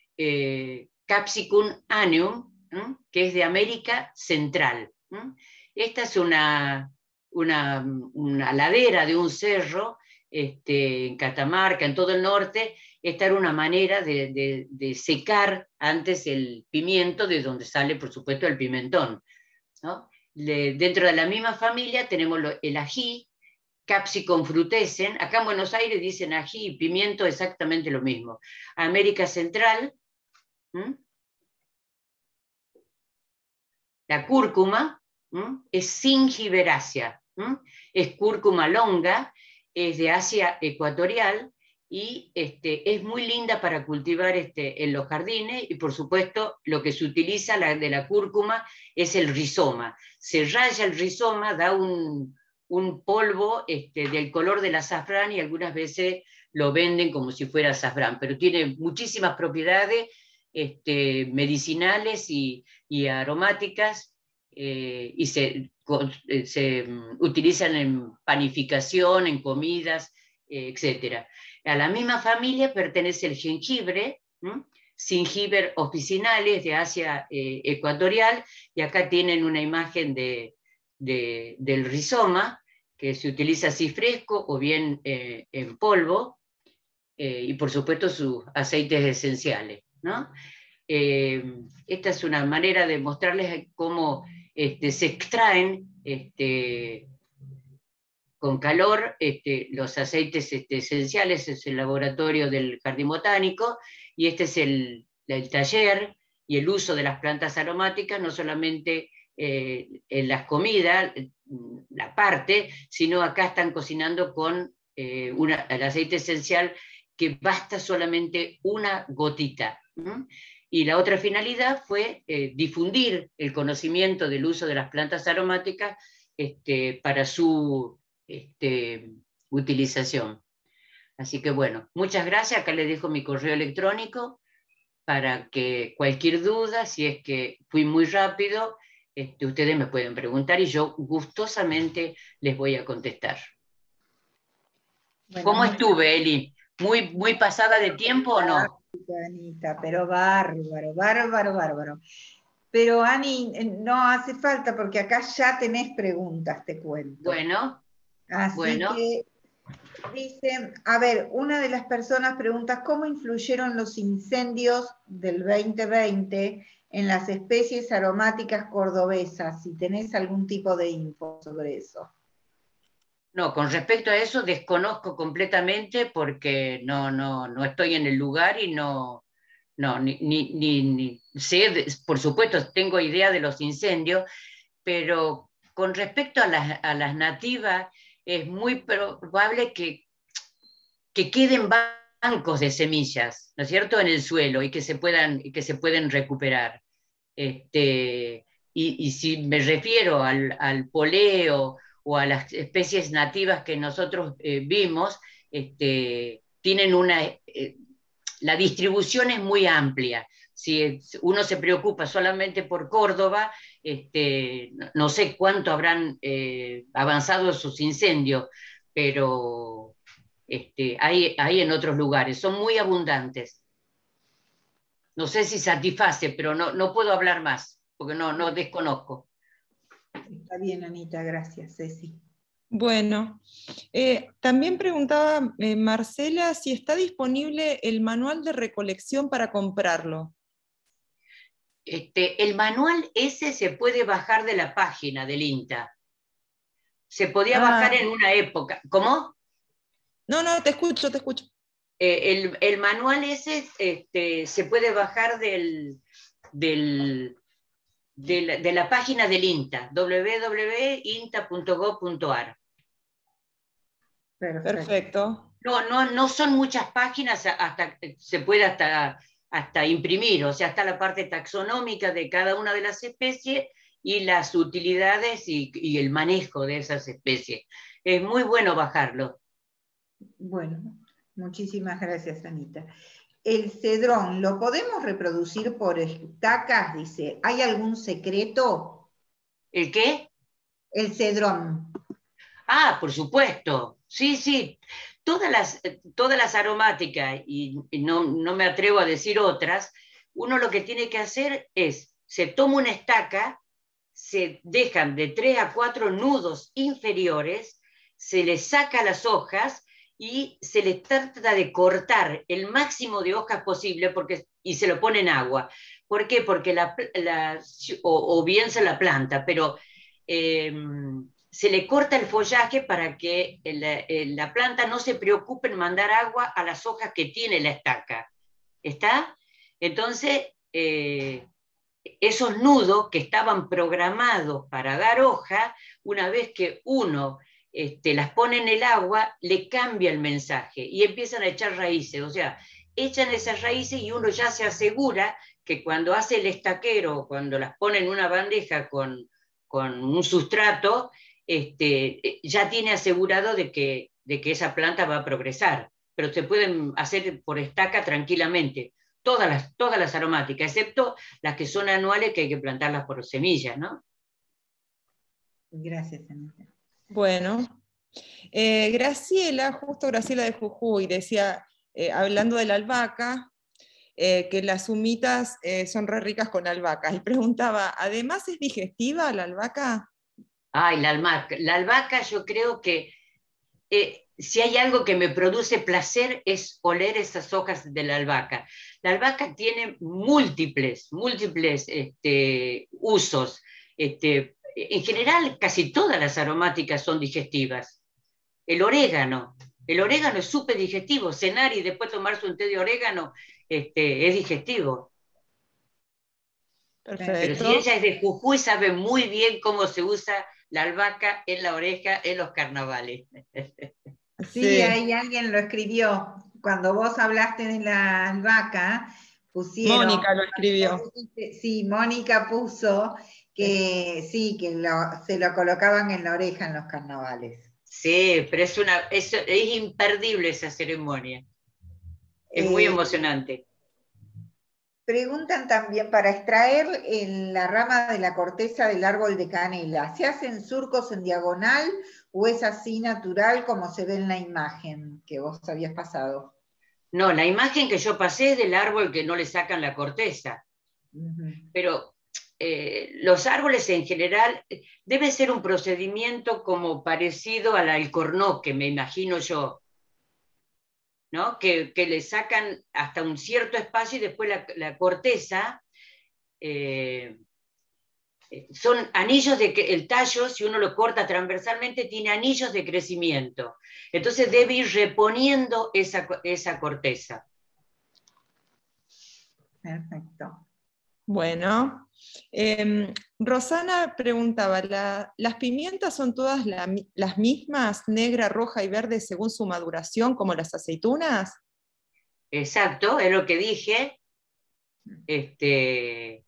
eh, Capsicum annuum, ¿m? que es de América Central. ¿m? Esta es una, una, una ladera de un cerro este, en Catamarca, en todo el norte. Esta era una manera de, de, de secar antes el pimiento, de donde sale, por supuesto, el pimentón, ¿no? Le, dentro de la misma familia tenemos lo, el ají, Capsicum frutescens. Acá en Buenos Aires dicen ají y pimiento exactamente lo mismo. América Central, ¿m? La cúrcuma, ¿m? es Zingiberacea, ¿m? es cúrcuma longa, es de Asia ecuatorial, y este, es muy linda para cultivar este, en los jardines, y por supuesto lo que se utiliza la, de la cúrcuma es el rizoma. Se raya el rizoma, da un, un polvo este, del color del azafrán, y algunas veces lo venden como si fuera azafrán, pero tiene muchísimas propiedades este, medicinales y, y aromáticas, eh, y se, se um, utilizan en panificación, en comidas, eh, etcétera. A la misma familia pertenece el jengibre, ¿m? Zingiber officinales, de Asia eh, ecuatorial, y acá tienen una imagen de, de, del rizoma, que se utiliza así fresco o bien eh, en polvo, eh, y por supuesto sus aceites esenciales, ¿no? Eh, esta es una manera de mostrarles cómo este, se extraen este, con calor este, los aceites este, esenciales. Es el laboratorio del Jardín Botánico, y este es el, el taller y el uso de las plantas aromáticas, no solamente eh, en las comidas, la parte, sino acá están cocinando con eh, una, el aceite esencial que basta solamente una gotita. ¿Mm? Y la otra finalidad fue eh, difundir el conocimiento del uso de las plantas aromáticas este, para su este, utilización. Así que bueno, muchas gracias. Acá les dejo mi correo electrónico para que cualquier duda, si es que fui muy rápido, este, ustedes me pueden preguntar y yo gustosamente les voy a contestar. Bueno, ¿cómo estuve, Eli? ¿Muy, muy pasada de tiempo o no? Anita, pero bárbaro, bárbaro, bárbaro. Pero Ani, no hace falta porque acá ya tenés preguntas, te cuento. Bueno, Así bueno. que dice, a ver, una de las personas pregunta, ¿cómo influyeron los incendios del veinte veinte en las especies aromáticas cordobesas? Si tenés algún tipo de info sobre eso. No, con respecto a eso desconozco completamente porque no, no, no estoy en el lugar y no, no ni, ni, ni, ni sé, por supuesto tengo idea de los incendios, pero con respecto a las, a las nativas es muy probable que, que queden bancos de semillas, ¿no es cierto?, en el suelo y que se puedan, que se pueden recuperar. Este, y, y si me refiero al, al poleo o a las especies nativas que nosotros eh, vimos, este, tienen una, eh, la distribución es muy amplia. Si uno se preocupa solamente por Córdoba, este, no sé cuánto habrán eh, avanzado sus incendios, pero este, hay, hay en otros lugares, son muy abundantes. No sé si satisface, pero no, no puedo hablar más, porque no, no desconozco. Está bien, Anita, gracias, Ceci. Bueno, eh, también preguntaba eh, Marcela si está disponible el manual de recolección para comprarlo. Este, el manual ese se puede bajar de la página del INTA. Se podía ah. bajar en una época. ¿Cómo? No, no, te escucho, te escucho. Eh, el, el manual ese este, se puede bajar del, del, de, la, de la página del INTA, doble u doble u doble u punto inta punto gob punto ar. Perfecto. No, no, no son muchas páginas, hasta, se puede hasta, hasta imprimir, o sea, está la parte taxonómica de cada una de las especies y las utilidades y, y el manejo de esas especies. Es muy bueno bajarlo. Bueno, muchísimas gracias, Anita. El cedrón, ¿lo podemos reproducir por estacas? Dice, ¿hay algún secreto? ¿El qué? El cedrón. Ah, por supuesto. Sí, sí. Todas las, todas las aromáticas, y, y no, no me atrevo a decir otras, uno lo que tiene que hacer es, se toma una estaca, se dejan de tres a cuatro nudos inferiores, se les saca las hojas y se les trata de cortar el máximo de hojas posible porque, y se lo pone en agua. ¿Por qué? Porque la, la o, o bien se la planta, pero eh, se le corta el follaje para que la, la planta no se preocupe en mandar agua a las hojas que tiene la estaca. ¿Está? Entonces, eh, esos nudos que estaban programados para dar hoja, una vez que uno este, las pone en el agua, le cambia el mensaje y empiezan a echar raíces. O sea, echan esas raíces y uno ya se asegura que cuando hace el estaquero, cuando las pone en una bandeja con, con un sustrato, este, ya tiene asegurado de que, de que esa planta va a progresar. Pero se pueden hacer por estaca tranquilamente. Todas las, todas las aromáticas, excepto las que son anuales, que hay que plantarlas por semillas, ¿no? Gracias, Anita. Bueno, eh, Graciela, justo Graciela de Jujuy, decía, eh, hablando de la albahaca, eh, que las humitas eh, son re ricas con albahaca, y preguntaba, ¿además es digestiva la albahaca? Ay, la albahaca, la albahaca yo creo que eh, si hay algo que me produce placer es oler esas hojas de la albahaca. La albahaca tiene múltiples, múltiples este, usos. Este, en general, casi todas las aromáticas son digestivas. El orégano, el orégano es súper digestivo. Cenar y después tomarse un té de orégano este, es digestivo. Perfecto. Pero si ella es de Jujuy, sabe muy bien cómo se usa la albahaca en la oreja en los carnavales. Sí, Sí. ahí alguien lo escribió. Cuando vos hablaste de la albahaca, pusieron... Mónica lo escribió. Sí, Mónica puso que sí, que lo- se lo colocaban en la oreja en los carnavales. Sí, pero es, una, es, es imperdible esa ceremonia. Es muy Eh, emocionante. Preguntan también, para extraer en la rama de la corteza del árbol de canela, ¿se hacen surcos en diagonal o es así natural como se ve en la imagen que vos habías pasado? No, la imagen que yo pasé es del árbol que no le sacan la corteza. Uh-huh. Pero eh, los árboles en general debe ser un procedimiento como parecido al alcornoque, me imagino yo, ¿no? Que, que le sacan hasta un cierto espacio y después la, la corteza eh, son anillos de que el tallo, si uno lo corta transversalmente, tiene anillos de crecimiento. Entonces debe ir reponiendo esa, esa corteza. Perfecto. Bueno, eh, Rosana preguntaba, ¿la, ¿las pimientas son todas la, las mismas, negra, roja y verde según su maduración, como las aceitunas? Exacto, es lo que dije. Este,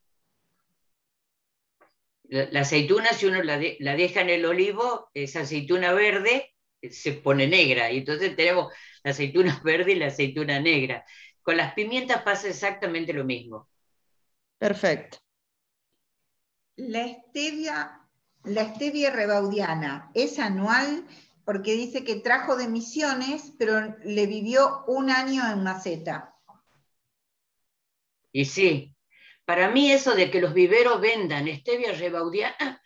la, la aceituna, si uno la, de, la deja en el olivo, esa aceituna verde se pone negra, y entonces tenemos la aceituna verde y la aceituna negra. Con las pimientas pasa exactamente lo mismo. Perfecto. La stevia, la stevia rebaudiana es anual porque dice que trajo de Misiones, pero le vivió un año en maceta. Y sí, para mí eso de que los viveros vendan stevia rebaudiana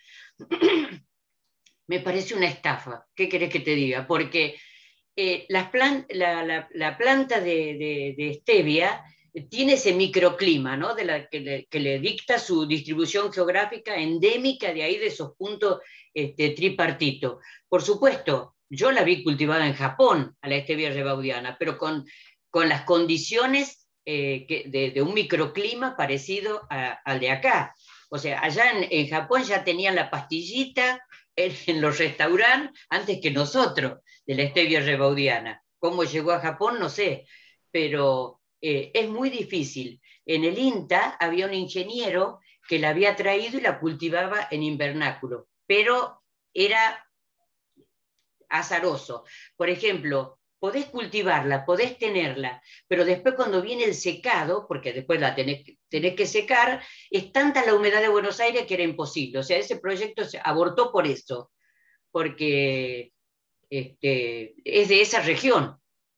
me parece una estafa. ¿Qué querés que te diga? Porque eh, las plan la, la, la, planta de, de, de stevia tiene ese microclima, ¿no? De la, que, le, que le dicta su distribución geográfica endémica de ahí, de esos puntos este, tripartitos. Por supuesto, yo la vi cultivada en Japón, a la stevia rebaudiana, pero con, con las condiciones eh, que, de, de un microclima parecido a, al de acá. O sea, allá en, en Japón ya tenían la pastillita en, en los restaurantes antes que nosotros, de la stevia rebaudiana. ¿Cómo llegó a Japón? No sé, pero eh, es muy difícil. En el INTA había un ingeniero que la había traído y la cultivaba en invernáculo, pero era azaroso. Por ejemplo, podés cultivarla, podés tenerla, pero después cuando viene el secado, porque después la tenés, tenés que secar, es tanta la humedad de Buenos Aires que era imposible. O sea, ese proyecto se abortó por eso, porque este, es de esa región.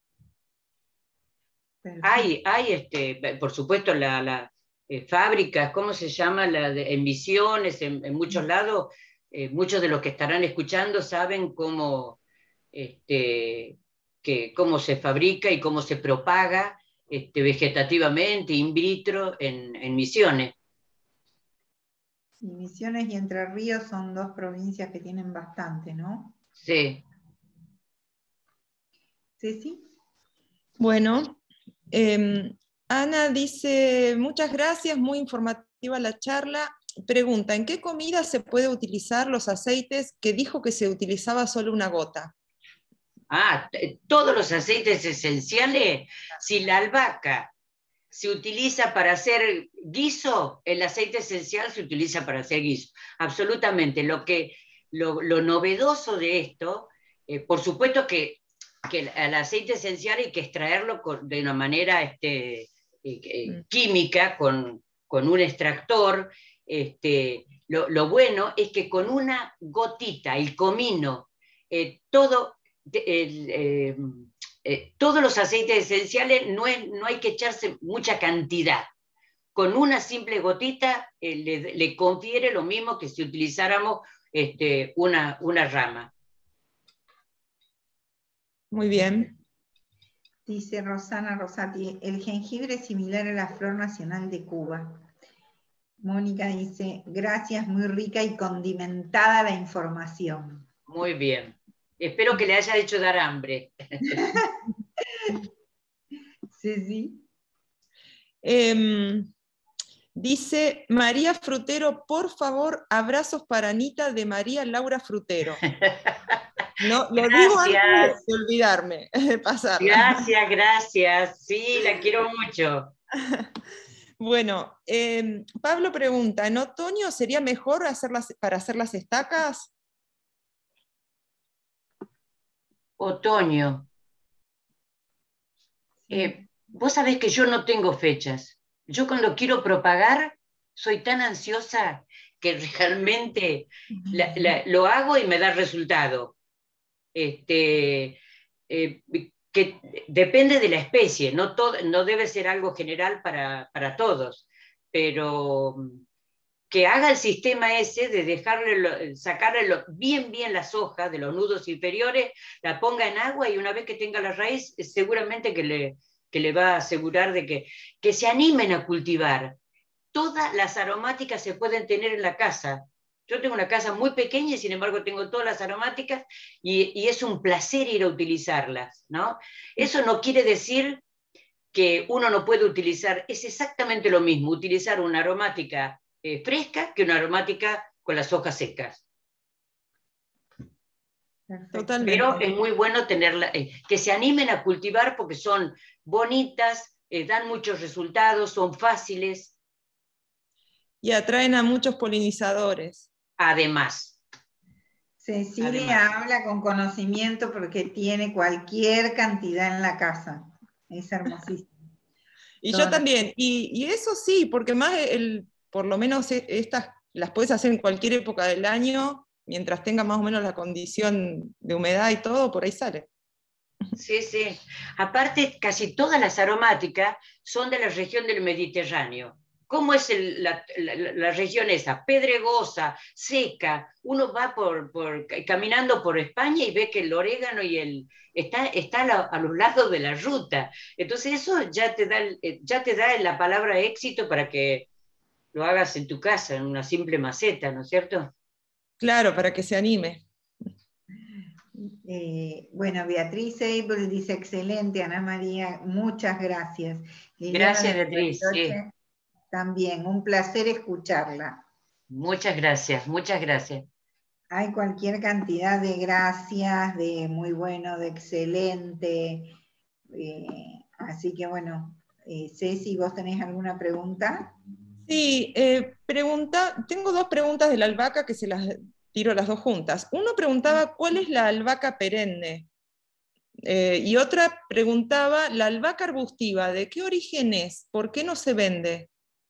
Hay, hay este, por supuesto, la, la eh, fábricas, ¿cómo se llama? La de, en Misiones, en, en muchos lados, eh, muchos de los que estarán escuchando saben cómo, este, que, cómo se fabrica y cómo se propaga este, vegetativamente, in vitro, en, en Misiones. Y Misiones y Entre Ríos son dos provincias que tienen bastante, ¿no? Sí. Sí, sí. Bueno, eh, Ana dice, muchas gracias, muy informativa la charla. Pregunta, ¿en qué comida se puede utilizar los aceites que dijo que se utilizaba solo una gota? Ah, todos los aceites esenciales, si la albahaca se utiliza para hacer guiso, el aceite esencial se utiliza para hacer guiso. Absolutamente. Lo, que, lo, lo novedoso de esto, eh, por supuesto que, que el, el aceite esencial hay que extraerlo con, de una manera este, eh, química, con, con un extractor. Este, lo, lo bueno es que con una gotita, el comino, eh, todo... El, eh, eh, todos los aceites esenciales no, es, no hay que echarse mucha cantidad. Con una simple gotita eh, le, le confiere lo mismo que si utilizáramos este, una, una rama. Muy bien. Dice Rosana Rosati, el jengibre es similar a la flor nacional de Cuba. Mónica dice, gracias, muy rica y condimentada la información. Muy bien. Espero que le haya hecho dar hambre. Sí, sí. Eh, dice María Frutero, por favor, abrazos para Anita de María Laura Frutero. No, lo Gracias. digo antes de olvidarme de pasarla. Gracias, gracias. Sí, la quiero mucho. Bueno, eh, Pablo pregunta, ¿en otoño sería mejor hacer las, para hacer las estacas? Otoño. Eh, vos sabés que yo no tengo fechas. Yo cuando quiero propagar soy tan ansiosa que realmente la, la, lo hago y me da resultado. Este, eh, que depende de la especie, no, todo, no debe ser algo general para, para todos, pero que haga el sistema ese de dejarle, sacarle lo, bien bien las hojas de los nudos inferiores, la ponga en agua y una vez que tenga la raíz, seguramente que le, que le va a asegurar de que, que se animen a cultivar. Todas las aromáticas se pueden tener en la casa. Yo tengo una casa muy pequeña y sin embargo tengo todas las aromáticas y, y es un placer ir a utilizarlas, ¿no? Eso no quiere decir que uno no puede utilizar, es exactamente lo mismo, utilizar una aromática eh, fresca que una aromática con las hojas secas. Totalmente. Pero es muy bueno tenerla, eh, que se animen a cultivar porque son bonitas, eh, dan muchos resultados, son fáciles. Y atraen a muchos polinizadores. Además. Cecilia Además. habla con conocimiento porque tiene cualquier cantidad en la casa. Es hermosísimo. Y Todas yo también. Y, y eso sí, porque más el, por lo menos estas las puedes hacer en cualquier época del año, mientras tenga más o menos la condición de humedad y todo, por ahí sale. Sí, sí. Aparte, casi todas las aromáticas son de la región del Mediterráneo. ¿Cómo es el, la, la, la región esa? Pedregosa, seca. Uno va por, por, caminando por España y ve que el orégano y el, está, está a, la, a los lados de la ruta. Entonces eso ya te, da, ya te da la palabra éxito para que lo hagas en tu casa, en una simple maceta, ¿no es cierto? Claro, para que se anime. Eh, bueno, Beatriz Abel dice, excelente, Ana María, muchas gracias. Liliana Gracias, Beatriz. Sí. También, un placer escucharla. Muchas gracias, muchas gracias. Hay cualquier cantidad de gracias, de muy bueno, de excelente. Eh, así que bueno, eh, Ceci, ¿vos tenés alguna pregunta? Sí, eh, pregunta, tengo dos preguntas de la albahaca que se las tiro las dos juntas. Uno preguntaba, ¿cuál es la albahaca perenne? Eh, y otra preguntaba, ¿la albahaca arbustiva de qué origen es? ¿Por qué no se vende?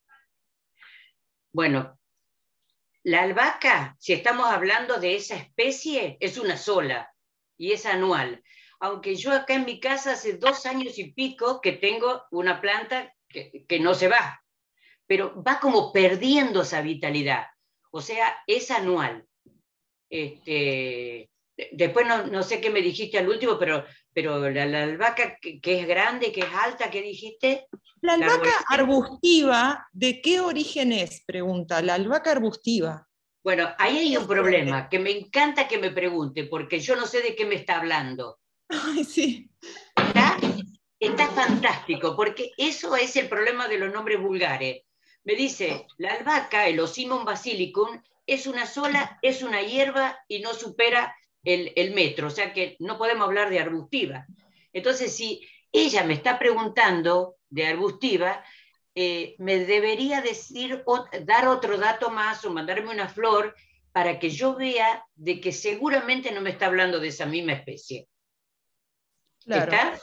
Bueno, la albahaca, si estamos hablando de esa especie, es una sola y es anual. Aunque yo acá en mi casa hace dos años y pico que tengo una planta que, que no se va, pero va como perdiendo esa vitalidad. O sea, es anual. Este, después no, no sé qué me dijiste al último, pero, pero la, la albahaca que, que es grande, que es alta, ¿qué dijiste? La albahaca arbustiva, ¿de qué origen es? Pregunta, la albahaca arbustiva. Bueno, ahí hay un problema, que me encanta que me pregunte, porque yo no sé de qué me está hablando. Ay, sí. Está, está fantástico, porque eso es el problema de los nombres vulgares. Me dice, la albahaca, el Ocimum basilicum, es una sola, es una hierba y no supera el, el metro, o sea que no podemos hablar de arbustiva. Entonces, si ella me está preguntando de arbustiva, eh, me debería decir, o, dar otro dato más o mandarme una flor para que yo vea de que seguramente no me está hablando de esa misma especie. Claro. ¿Está?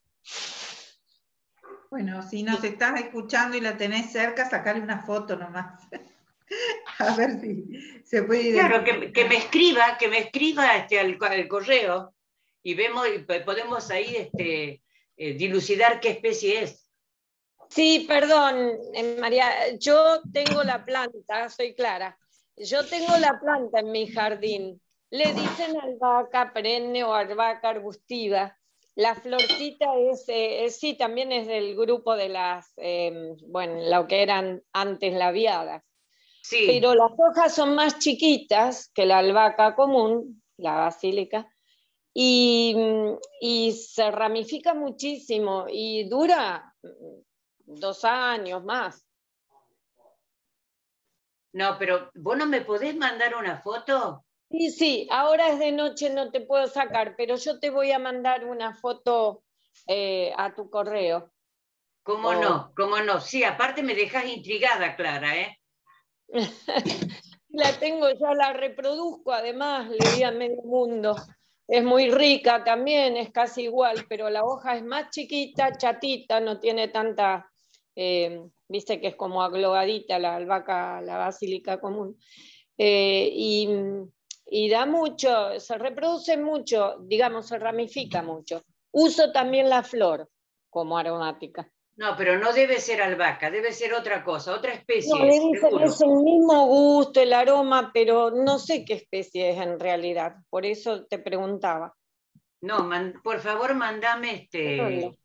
Bueno, si nos estás escuchando y la tenés cerca, sacarle una foto nomás. A ver si se puede identificar. Claro, que, que me escriba, que me escriba este, al, al correo y vemos y podemos ahí este, eh, dilucidar qué especie es. Sí, perdón, María, yo tengo la planta, soy Clara, yo tengo la planta en mi jardín. Le dicen albahaca perenne o albahaca arbustiva. La florcita es, eh, sí, también es del grupo de las, eh, bueno, lo que eran antes labiadas. Sí. Pero las hojas son más chiquitas que la albahaca común, la basílica, y, y se ramifica muchísimo y dura dos años más. No, pero ¿vos no me podés mandar una foto? Sí, sí, ahora es de noche, no te puedo sacar, pero yo te voy a mandar una foto eh, a tu correo. ¿Cómo O... no? ¿Cómo no? Sí, aparte me dejas intrigada, Clara, ¿eh? La tengo, ya la reproduzco, además, le di a medio mundo. Es muy rica también, es casi igual, pero la hoja es más chiquita, chatita, no tiene tanta, eh, viste que es como aglogadita la albahaca, la basílica común. Eh, y, y da mucho, se reproduce mucho, digamos, se ramifica mucho. Uso también la flor como aromática. No, pero no debe ser albahaca, debe ser otra cosa, otra No, especie, le dicen seguro. es el mismo gusto, el aroma, pero no sé qué especie es en realidad, por eso te preguntaba. No, man, por favor, mandame este...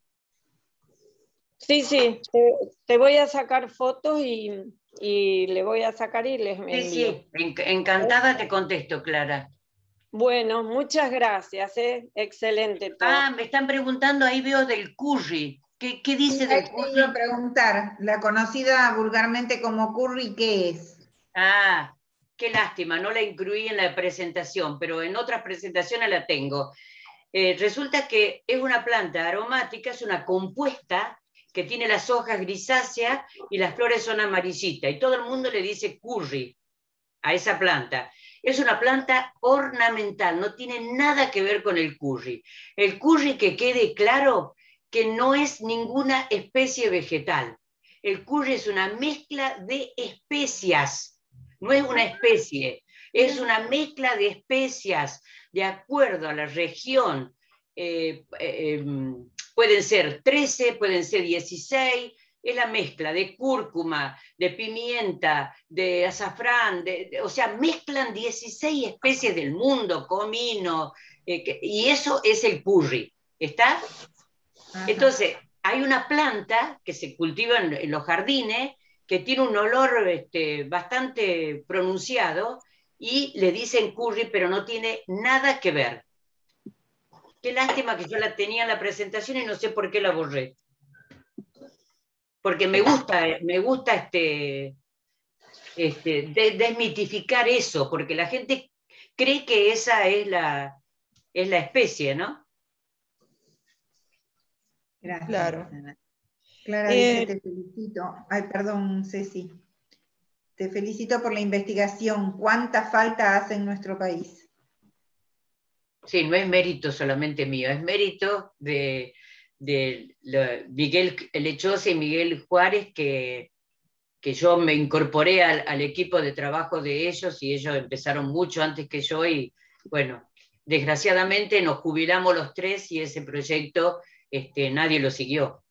Sí, sí, te, te voy a sacar fotos y, y le voy a sacar y les Sí, envío. sí, en, encantada te contesto, Clara. Bueno, muchas gracias, ¿eh? Excelente todo. Ah, me están preguntando, ahí veo del curry. ¿Qué, qué dice Sí, del ahí te iba a curry? preguntar, la conocida vulgarmente como curry, ¿qué es? Ah, qué lástima, no la incluí en la presentación, pero en otras presentaciones la tengo. Eh, resulta que es una planta aromática, es una compuesta que tiene las hojas grisáceas y las flores son amarillitas, y todo el mundo le dice curry a esa planta. Es una planta ornamental, no tiene nada que ver con el curry. El curry, que quede claro, que no es ninguna especie vegetal. El curry es una mezcla de especias, no es una especie, es una mezcla de especias de acuerdo a la región. Eh, eh, pueden ser trece, pueden ser dieciséis, es la mezcla de cúrcuma, de pimienta, de azafrán, de, de, o sea, mezclan dieciséis especies del mundo, comino, eh, que, y eso es el curry, ¿está? Ajá. Entonces, hay una planta que se cultiva en, en los jardines que tiene un olor este, bastante pronunciado y le dicen curry, pero no tiene nada que ver. Qué lástima que yo la tenía en la presentación y no sé por qué la borré. Porque me gusta, me gusta este, este, de, desmitificar eso, porque la gente cree que esa es la, es la especie, ¿no? Gracias. Claro. Clara Eh, dice, te felicito. Ay, perdón, Ceci. Te felicito por la investigación. ¿Cuánta falta hace en nuestro país? Sí, no es mérito solamente mío, es mérito de, de, de Miguel Lechosa y Miguel Juárez, que, que yo me incorporé al, al equipo de trabajo de ellos y ellos empezaron mucho antes que yo y bueno, desgraciadamente nos jubilamos los tres y ese proyecto este, nadie lo siguió.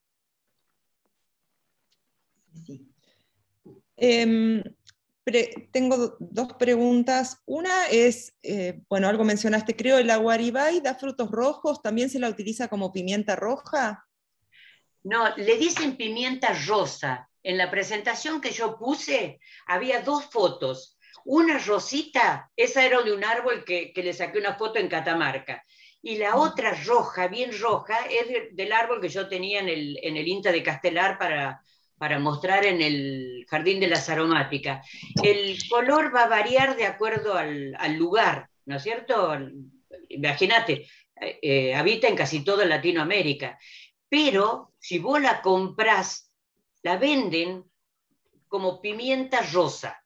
Sí. Eh, pre, tengo dos preguntas. Una es, eh, bueno, algo mencionaste, creo, el aguaribay da frutos rojos, ¿también se la utiliza como pimienta roja? No, le dicen pimienta rosa. En la presentación que yo puse había dos fotos. Una rosita, esa era de un árbol que, que le saqué una foto en Catamarca. Y la otra roja, bien roja, es de, del árbol que yo tenía en el, en el INTA de Castelar para, para mostrar en el Jardín de las Aromáticas. El color va a variar de acuerdo al, al lugar, ¿no es cierto? Imagínate, eh, eh, habita en casi toda Latinoamérica. Pero si vos la comprás, la venden como pimienta rosa.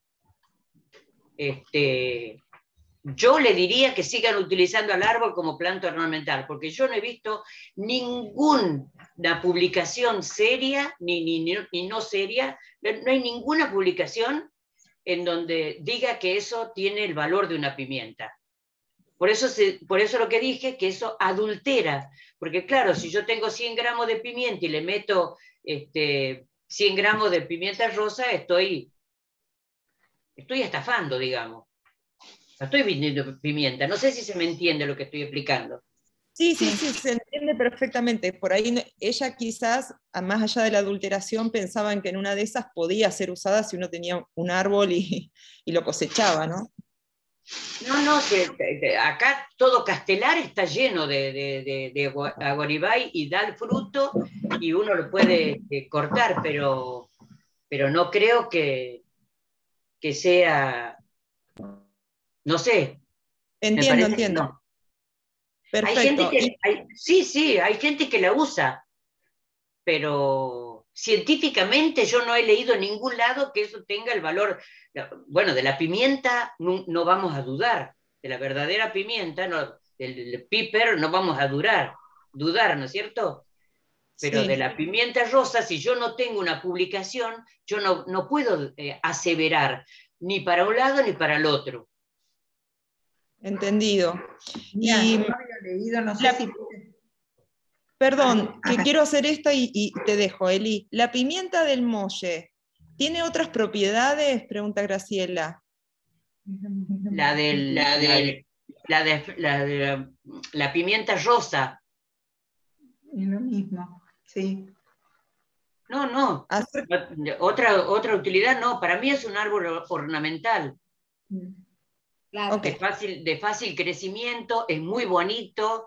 Este, yo le diría que sigan utilizando al árbol como planta ornamental, porque yo no he visto ninguna publicación seria, ni, ni, ni no seria, no hay ninguna publicación en donde diga que eso tiene el valor de una pimienta. Por eso, se, por eso lo que dije, que eso adultera, porque claro, si yo tengo cien gramos de pimienta y le meto este, cien gramos de pimienta rosa, estoy, estoy estafando, digamos. No estoy vendiendo pimienta, no sé si se me entiende lo que estoy explicando. Sí, sí, sí, se entiende perfectamente. Por ahí ella quizás, más allá de la adulteración, pensaba en que en una de esas podía ser usada si uno tenía un árbol y, y lo cosechaba, ¿no? No, no, que, que acá todo Castelar está lleno de, de, de, de aguaribay y da el fruto y uno lo puede eh, cortar, pero, pero no creo que, que sea No sé. Entiendo, entiendo. No. Perfecto. Hay gente que, hay, sí, sí, hay gente que la usa, pero científicamente yo no he leído en ningún lado que eso tenga el valor. Bueno, de la pimienta no, no vamos a dudar, de la verdadera pimienta, no, del, del piper no vamos a dudar, dudar, ¿no es cierto? Pero Sí. de la pimienta rosa, si yo no tengo una publicación, yo no, no puedo eh, aseverar ni para un lado ni para el otro. Entendido. Mira, Y yo no había leído, no sé la- si... Perdón, que Ajá. quiero hacer esta y, y te dejo, Eli. ¿La pimienta del molle tiene otras propiedades? Pregunta Graciela. La del, La la, del- la de, la, de la, la pimienta rosa. Es lo mismo, sí. No, no. Acer- Otra, otra utilidad no. Para mí es un árbol ornamental. Claro. Ok. De fácil, de fácil crecimiento, es muy bonito.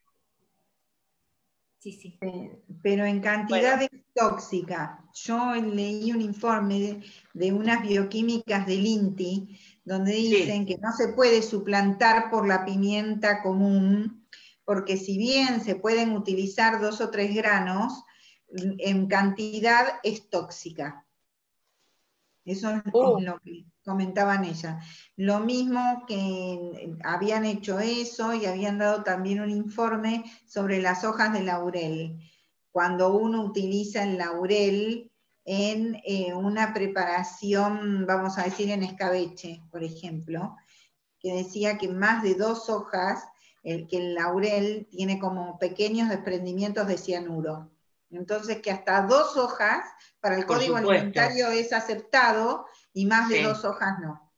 Sí, sí. Eh, Pero en cantidad es tóxica. Yo leí un informe de, de unas bioquímicas del INTI, donde dicen Sí. que no se puede suplantar por la pimienta común, porque si bien se pueden utilizar dos o tres granos, en cantidad es tóxica. Eso es Uh. lo que comentaban ellas. Lo mismo que habían hecho eso y habían dado también un informe sobre las hojas de laurel. Cuando uno utiliza el laurel en eh, una preparación, vamos a decir en escabeche, por ejemplo, que decía que más de dos hojas, el, que el laurel tiene como pequeños desprendimientos de cianuro. Entonces que hasta dos hojas para el Por código supuesto. alimentario es aceptado y más de Sí. dos hojas no.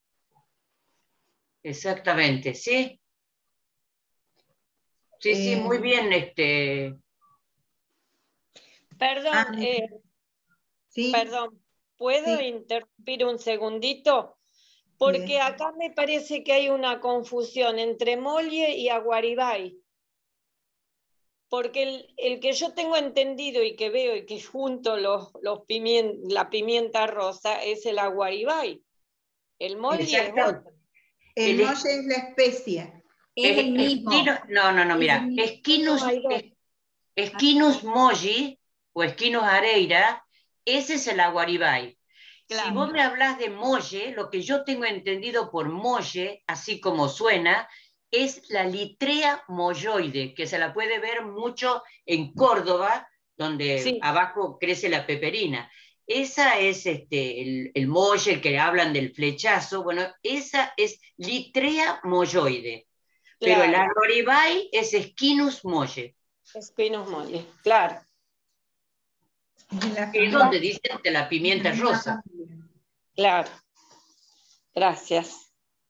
Exactamente, sí. Sí, sí, muy Eh, bien. Este... Perdón, ah, eh, ¿sí? perdón, ¿puedo Sí, interrumpir un segundito? Porque acá me parece que hay una confusión entre molle y aguaribay. Porque el, el que yo tengo entendido y que veo y que junto los, los pimien- la pimienta rosa es el aguaribay. El molle es Exacto. otro. el El, molle es la especie. Es el mismo. Esquino, no, no, no, Es mira. el mismo. Esquinus, No, hay dos. es- Esquinus molli o Esquinus areira, ese es el aguaribay. Si Claro. vos me hablas de molle, lo que yo tengo entendido por molle, así como suena, es la litrea molloide, que se la puede ver mucho en Córdoba, donde Sí. abajo crece la peperina. Esa es este, el, el molle que hablan del flechazo, bueno, esa es litrea molloide. Pero el Claro. aguaribay es Esquinus molle, Espinos molle, claro. Es la que es familia, donde dicen de la pimienta la misma rosa. familia. Claro. Gracias.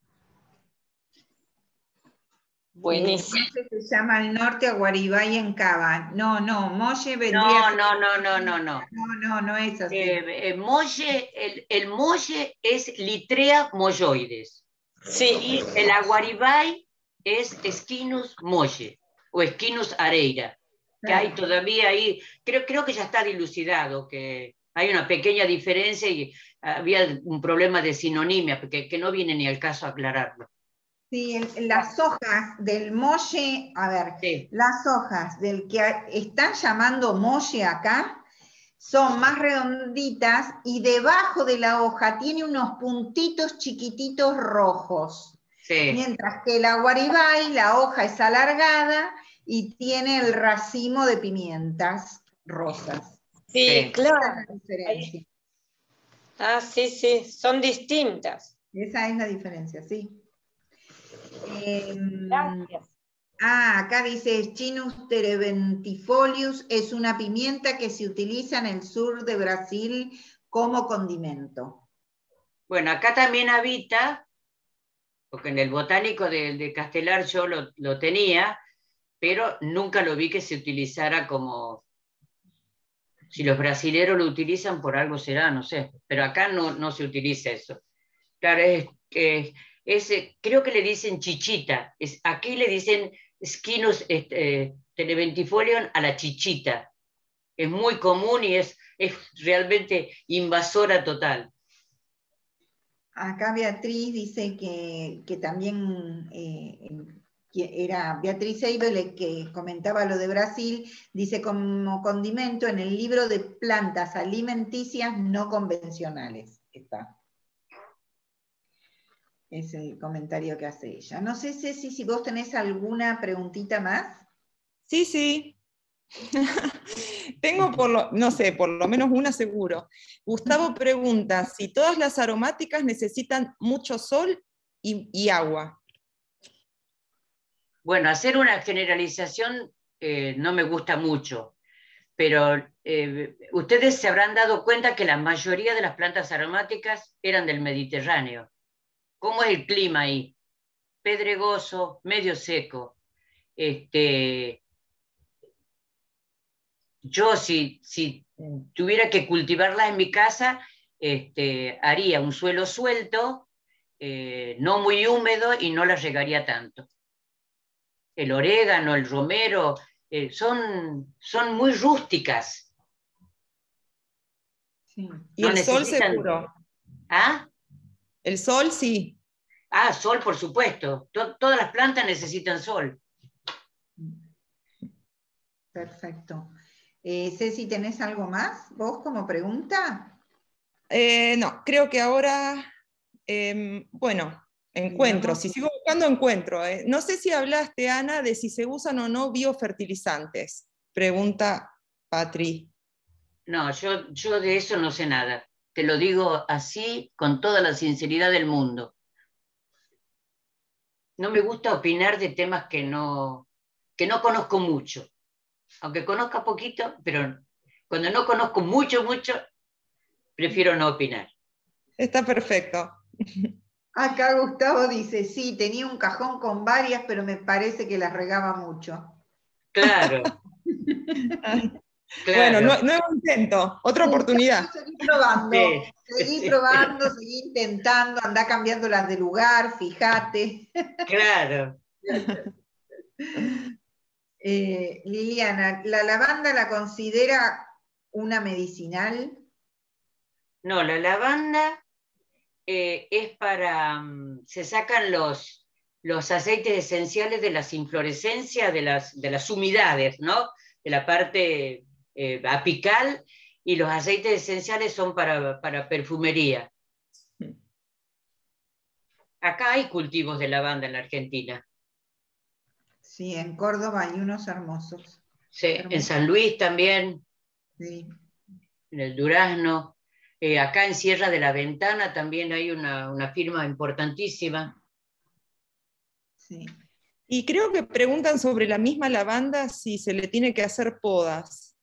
Buenísimo. Eh, se llama al norte Aguaribay en Cava. No, no, molle vendría a No, ser... no, no, no, no, no. No, no, no es así. Eh, eh, molle, el, el molle es Litrea molloides. Sí. Y el aguaribay es Esquinus molle o Esquinus areira. Que hay todavía ahí, creo, creo que ya está dilucidado, que hay una pequeña diferencia y había un problema de sinonimia, porque que no viene ni al caso aclararlo. Sí, el- las hojas del molle, a ver, Sí. las hojas del que están llamando molle acá son más redonditas y debajo de la hoja tiene unos puntitos chiquititos rojos. Sí. Mientras que el aguaribay, la hoja es alargada y tiene el racimo de pimientas rosas. Sí, Sí. claro. Esa es la diferencia. Ah, sí, sí, son distintas. Esa es la diferencia, sí. Eh, Gracias. Ah, acá dice Chinus terebentifolius, es una pimienta que se utiliza en el sur de Brasil como condimento. Bueno, acá también habita, porque en el botánico de, de Castelar yo lo, lo tenía, pero nunca lo vi que se utilizara como... Si los brasileros lo utilizan, por algo será, no sé, pero acá no, no se utiliza eso. Claro, es, es, es, creo que le dicen chichita, es, aquí le dicen Skinus este, terebentifolium a la chichita. Es muy común y es, es realmente invasora total. Acá Beatriz dice que, que también eh, que era Beatriz Eibel que comentaba lo de Brasil, dice como condimento en el libro de plantas alimenticias no convencionales. Está. Es el comentario que hace ella. No sé, Ceci, si vos tenés alguna preguntita más. Sí, sí. Tengo por lo, no sé, por lo menos una seguro. Gustavo pregunta si todas las aromáticas necesitan mucho sol y, y agua. Bueno, hacer una generalización eh, no me gusta mucho, pero eh, ustedes se habrán dado cuenta que la mayoría de las plantas aromáticas eran del Mediterráneo. ¿Cómo es el clima ahí? Pedregoso, medio seco. Este, yo si, si tuviera que cultivarlas en mi casa, este, haría un suelo suelto, eh, no muy húmedo y no las regaría tanto. El orégano, el romero, eh, son, son muy rústicas. Sí. Y No el sol necesitan... seguro. ¿Ah? El sol sí. Ah, sol, por supuesto. To- todas las plantas necesitan sol. Perfecto. Eh, Ceci, ¿tenés algo más? ¿Vos como pregunta? Eh, no, creo que ahora, eh, bueno, encuentro. Si sigo buscando, encuentro. Eh. No sé si hablaste, Ana, de si se usan o no biofertilizantes. Pregunta Patri. No, yo, yo de eso no sé nada. Te lo digo así, con toda la sinceridad del mundo. No me gusta opinar de temas que no, que no conozco mucho. Aunque conozca poquito, pero cuando no conozco mucho, mucho, prefiero no opinar. Está perfecto. Acá Gustavo dice, sí, tenía un cajón con varias, pero me parece que las regaba mucho. Claro. Bueno, Claro. nuevo intento, otra oportunidad. Seguí probando, Sí, seguí sí. probando, seguí intentando, andá cambiándolas de lugar, fíjate. Claro. Eh, Liliana, ¿la lavanda la considera una medicinal? No, la lavanda eh, es para, um, se sacan los, los aceites esenciales de las inflorescencias, de las, de las humedades, ¿no? De la parte eh, apical, y los aceites esenciales son para, para perfumería. Acá hay cultivos de lavanda en la Argentina. Sí, en Córdoba hay unos hermosos. Sí, hermosos. en San Luis también, Sí. en el Durazno. Eh, acá en Sierra de la Ventana también hay una, una firma importantísima. Sí. Y creo que preguntan sobre la misma lavanda si se le tiene que hacer podas.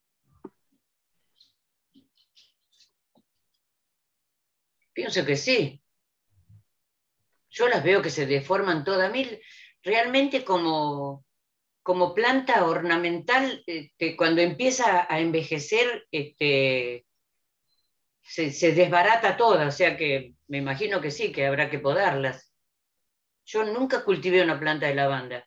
Pienso que sí. Yo las veo que se deforman todas. A mí realmente como, como planta ornamental, este, cuando empieza a envejecer, este, se, se desbarata toda, o sea que me imagino que sí, que habrá que podarlas. Yo nunca cultivé una planta de lavanda.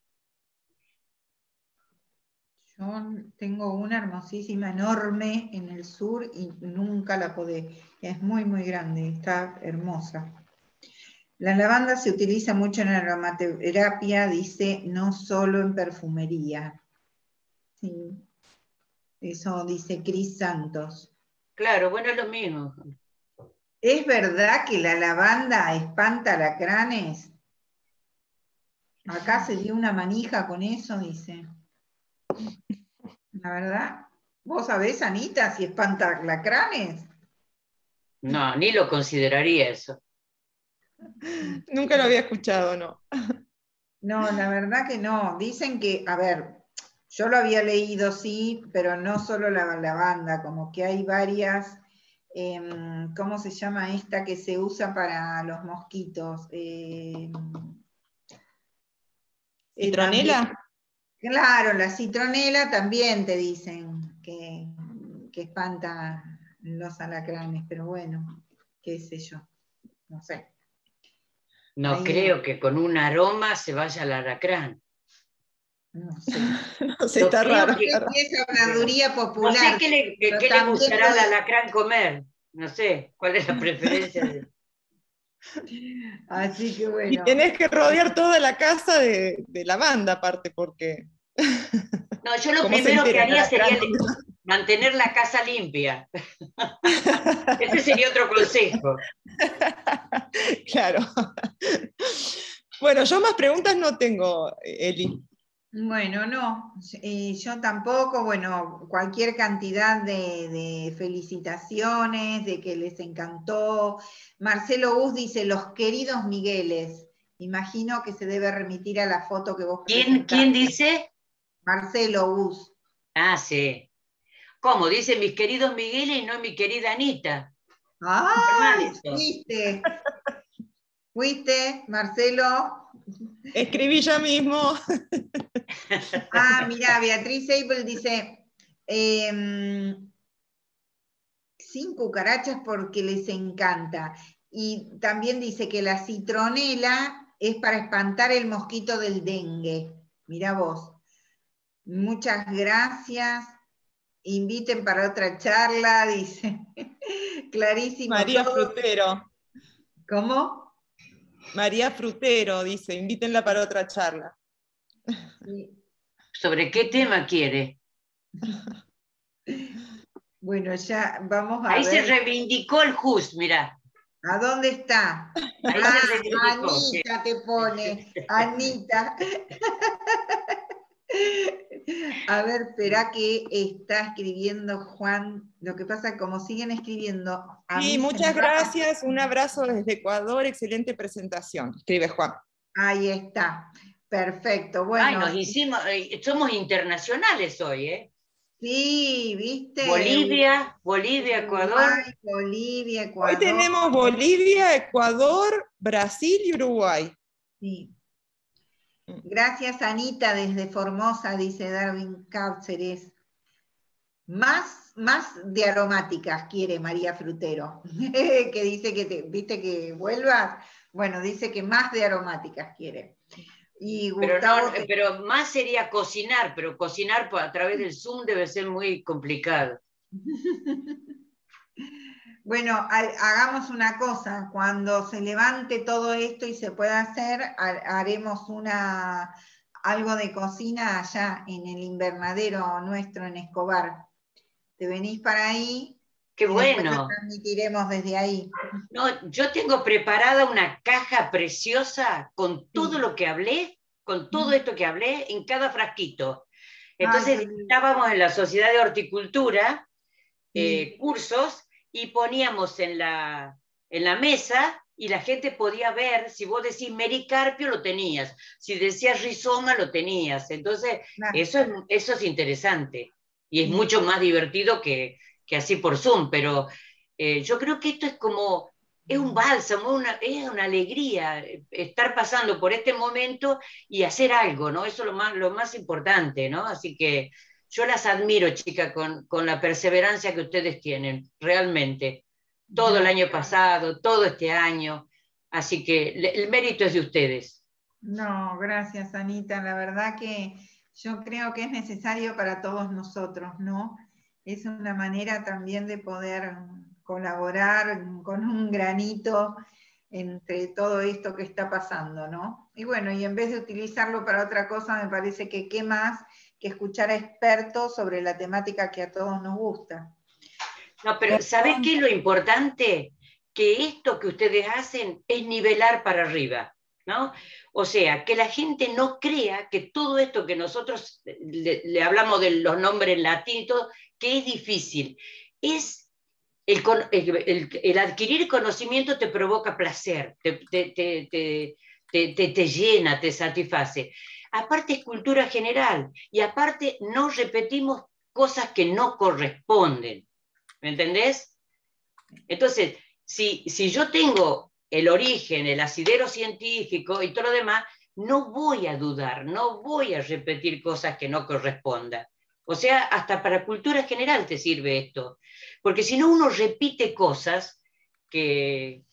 Yo tengo una hermosísima, enorme en el sur y nunca la podé. Es muy, muy grande, está hermosa. La lavanda se utiliza mucho en aromaterapia, dice, no solo en perfumería. Sí. Eso dice Cris Santos. Claro, bueno, es lo mismo. ¿Es verdad que la lavanda espanta alacranes? Acá se dio una manija con eso, dice. La verdad, ¿vos sabés, Anita, si espanta alacranes? No, ni lo consideraría eso. Nunca lo había escuchado, ¿no? No, la verdad que no. Dicen que, a ver, yo lo había leído, sí, pero no solo la lavanda, como que hay varias, eh, ¿cómo se llama esta que se usa para los mosquitos? Eh, eh, ¿Citronela? también, claro, la citronela también te dicen que, que espanta los alacranes, pero bueno, qué sé yo, no sé. No Ahí, creo que con un aroma se vaya al alacrán. no sé. No sé, Yo está creo raro. que, Sé que es habladuría no sé popular, qué le, qué, pero qué le también gustará al puede- alacrán comer. No sé cuál es la preferencia de... Así que bueno. Y tenés que rodear toda la casa de, de lavanda aparte, porque... No, yo lo primero que haría sería mantener la casa limpia. Ese sería otro consejo. Claro. Bueno, yo más preguntas no tengo, Eli. Bueno, no, eh, yo tampoco, bueno, cualquier cantidad de, de felicitaciones, de que les encantó. Marcelo Bus dice, los queridos Migueles. Imagino que se debe remitir a la foto que vos ¿Quién, presentaste. ¿Quién dice? Marcelo Bus. Ah, sí. ¿Cómo? Dice mis queridos Migueles y no mi querida Anita. ¡Ay! Fuiste, fuiste, Marcelo. Escribí ya mismo. Ah, mira, Beatriz Abel dice, eh, sin cucarachas porque les encanta. Y también dice que la citronela es para espantar el mosquito del dengue. Mirá vos. Muchas gracias. Inviten para otra charla, dice. Clarísimo María todo. Frutero. ¿Cómo? María Frutero dice, invítenla para otra charla. Sí. ¿Sobre qué tema quiere? Bueno, ya vamos a Ahí ver. se reivindicó el Just, mirá. ¿A dónde está? Ahí ah, se reivindicó. Anita te pone, Anita. A ver, espera que está escribiendo Juan. Lo que pasa, como siguen escribiendo. A Sí, mí muchas se me va- gracias. Un abrazo desde Ecuador. Excelente presentación. Escribe Juan. Ahí está. Perfecto. Ay, Bueno, nos hicimos, eh, somos internacionales hoy, ¿eh? sí, ¿viste? Bolivia, Bolivia, Ecuador. Uruguay, Bolivia, Ecuador. Hoy tenemos Bolivia, Ecuador, Brasil y Uruguay. Sí. Gracias, Anita, desde Formosa, dice Darwin Cáceres. Más, más de aromáticas quiere María Frutero, que dice que, te, viste que vuelvas, bueno, dice que más de aromáticas quiere. Y Pero, Gustavo no, te... pero más sería cocinar, pero cocinar a través del Zoom debe ser muy complicado. Bueno, hagamos una cosa, cuando se levante todo esto y se pueda hacer, haremos una, algo de cocina allá en el invernadero nuestro en Escobar. Te venís para ahí. ¡Qué y después bueno! lo transmitiremos desde ahí. No, yo tengo preparada una caja preciosa con todo Sí. lo que hablé, con todo esto que hablé, en cada frasquito. Entonces, Ay, estábamos en la Sociedad de Horticultura, sí. eh, cursos, y poníamos en la, en la mesa, y la gente podía ver, si vos decís mericarpio, lo tenías, si decías rizoma, lo tenías. Entonces, Claro. eso es, eso es interesante, y es Sí. mucho más divertido que, que así por Zoom, pero eh, yo creo que esto es como, es un bálsamo, una, es una alegría estar pasando por este momento y hacer algo, ¿no? Eso es lo más, lo más importante, ¿no? Así que yo las admiro, chicas, con, con la perseverancia que ustedes tienen, realmente. Todo el año pasado, todo este año, así que el mérito es de ustedes. No, gracias, Anita. La verdad que yo creo que es necesario para todos nosotros, ¿no? Es una manera también de poder colaborar con un granito entre todo esto que está pasando, ¿no? Y bueno, y en vez de utilizarlo para otra cosa, me parece que qué más que escuchar a expertos sobre la temática que a todos nos gusta. No, pero ¿sabés qué es lo importante? Que esto que ustedes hacen es nivelar para arriba, ¿no? O sea, que la gente no crea que todo esto que nosotros le, le hablamos de los nombres latinos y todo, que es difícil. Es el, el, el adquirir conocimiento te provoca placer, te, te, te, te, te, te llena, te satisface. Aparte es cultura general y aparte no repetimos cosas que no corresponden. ¿Me entendés? Entonces, si, si yo tengo el origen, el asidero científico y todo lo demás, no voy a dudar, no voy a repetir cosas que no correspondan. O sea, hasta para cultura general te sirve esto. Porque si no, uno repite cosas que,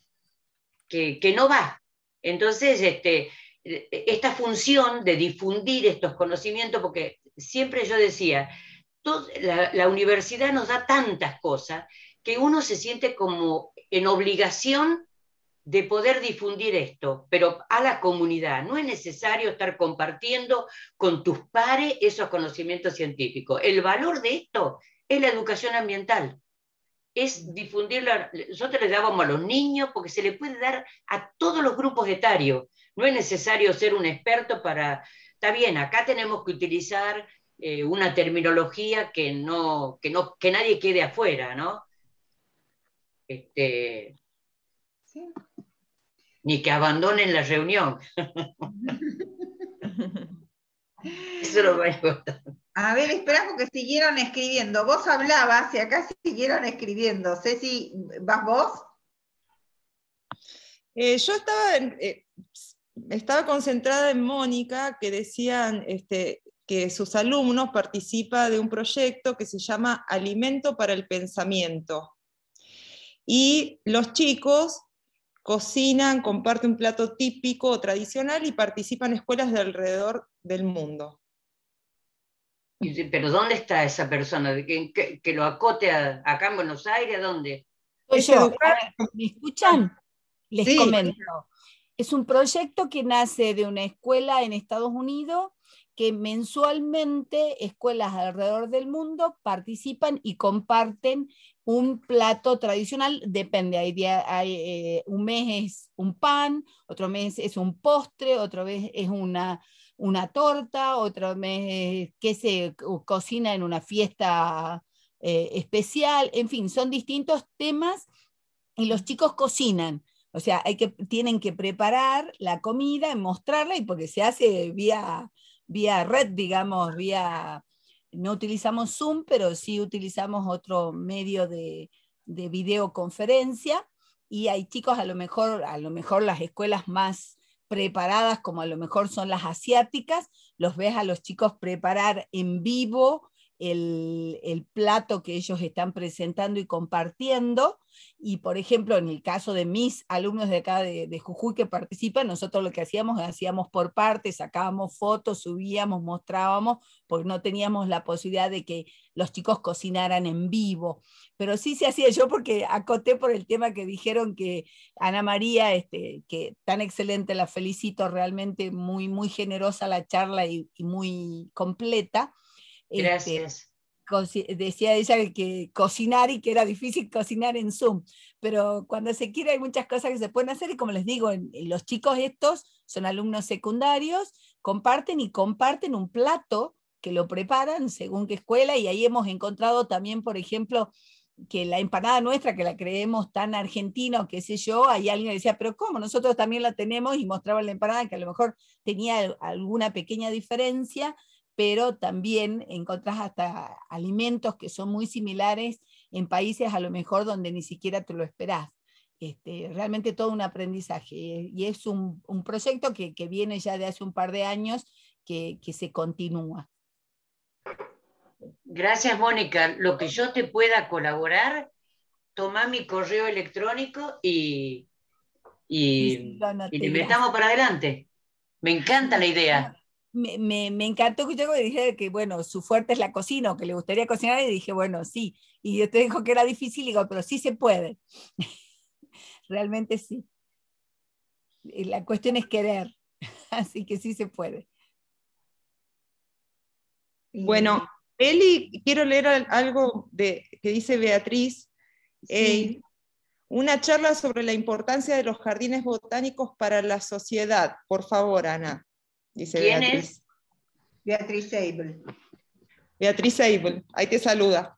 que, que no va. Entonces, este, esta función de difundir estos conocimientos, porque siempre yo decía, todo, la, la universidad nos da tantas cosas que uno se siente como en obligación de poder difundir esto, pero a la comunidad. No es necesario estar compartiendo con tus pares esos conocimientos científicos. El valor de esto es la educación ambiental. Es difundirla, nosotros le dábamos a los niños porque se le puede dar a todos los grupos etarios. No es necesario ser un experto para... Está bien, acá tenemos que utilizar eh, una terminología que, no, que, no, que nadie quede afuera, ¿no? Este, Sí. Ni que abandonen la reunión. Eso lo voy a contar. A ver, esperamos que siguieron escribiendo. Vos hablabas y acá siguieron escribiendo. Ceci, ¿vas vos? Eh, yo estaba, en, eh, estaba concentrada en Mónica, que decían este, que sus alumnos participan de un proyecto que se llama Alimento para el Pensamiento. Y los chicos cocinan, comparten un plato típico o tradicional y participan en escuelas de alrededor del mundo. ¿Pero dónde está esa persona? ¿Que, que, que lo acote a, acá en Buenos Aires? ¿Dónde? Soy yo. A ver, ¿me escuchan? Les Sí. comento. Es un proyecto que nace de una escuela en Estados Unidos que mensualmente escuelas alrededor del mundo participan y comparten un plato tradicional. Depende, hay, día, hay eh, un mes es un pan, otro mes es un postre, otro mes es una, una torta, otro mes que se cocina en una fiesta eh, especial. En fin, son distintos temas y los chicos cocinan. O sea, hay que, tienen que preparar la comida, mostrarla, y porque se hace vía, vía red, digamos, vía, no utilizamos Zoom, pero sí utilizamos otro medio de, de videoconferencia, y hay chicos, a lo mejor, a lo mejor las escuelas más preparadas, como a lo mejor son las asiáticas, los ves a los chicos preparar en vivo El, el plato que ellos están presentando y compartiendo. Y por ejemplo, en el caso de mis alumnos de acá de, de Jujuy que participan, nosotros lo que hacíamos, hacíamos por partes, sacábamos fotos, subíamos, mostrábamos, porque no teníamos la posibilidad de que los chicos cocinaran en vivo. Pero sí se hacía, yo porque acoté por el tema que dijeron que Ana María, este, que tan excelente, la felicito, realmente muy, muy generosa la charla y, y muy completa. Gracias. Este, decía ella que cocinar y que era difícil cocinar en Zoom, pero cuando se quiere hay muchas cosas que se pueden hacer, y como les digo, en, en los chicos estos son alumnos secundarios, comparten y comparten un plato que lo preparan según qué escuela, y ahí hemos encontrado también, por ejemplo, que la empanada nuestra, que la creemos tan argentina o qué sé yo, ahí alguien decía, pero ¿cómo? Nosotros también la tenemos, y mostraban la empanada que a lo mejor tenía alguna pequeña diferencia, pero también encontrás hasta alimentos que son muy similares en países a lo mejor donde ni siquiera te lo esperás. Este, realmente todo un aprendizaje, y es un, un proyecto que, que viene ya de hace un par de años, que, que se continúa. Gracias, Mónica. Lo que yo te pueda colaborar, toma mi correo electrónico y, y, Sí, noté, y le metamos para adelante. Me encanta sí, la idea. Me, me, me encantó que yo dije que, bueno, su fuerte es la cocina, o que le gustaría cocinar, y dije, bueno, sí. Y yo te dijo que era difícil, y digo, pero sí se puede. Realmente sí. La cuestión es querer, así que sí se puede. Bueno, Eli, quiero leer algo de, que dice Beatriz. Sí. Eh, una charla sobre la importancia de los jardines botánicos para la sociedad. Por favor, Ana. Dice ¿Quién Beatriz. es? Beatriz Seibel. Beatriz Seibel, ahí te saluda.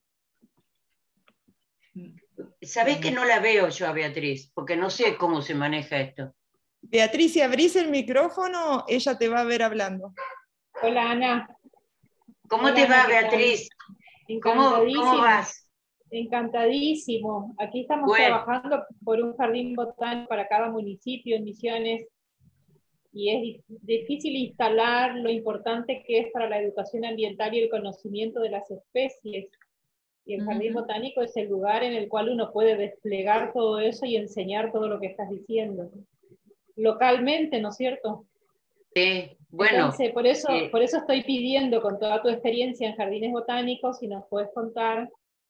¿Sabés que no la veo yo a Beatriz? Porque no sé cómo se maneja esto. Beatriz, si abrís el micrófono, ella te va a ver hablando. Hola, Ana. ¿Cómo Hola, te va, Ana, Beatriz? ¿Cómo, Encantadísimo. ¿Cómo vas? Encantadísimo. Aquí estamos Bueno. trabajando por un jardín botánico para cada municipio en Misiones, y es difícil instalar lo importante que es para la educación ambiental y el conocimiento de las especies. Y el jardín Uh-huh. botánico es el lugar en el cual uno puede desplegar todo eso y enseñar todo lo que estás diciendo. Localmente, ¿no es cierto? Sí, bueno. Entonces, por eso, eh, por eso estoy pidiendo, con toda tu experiencia en jardines botánicos, si nos puedes contar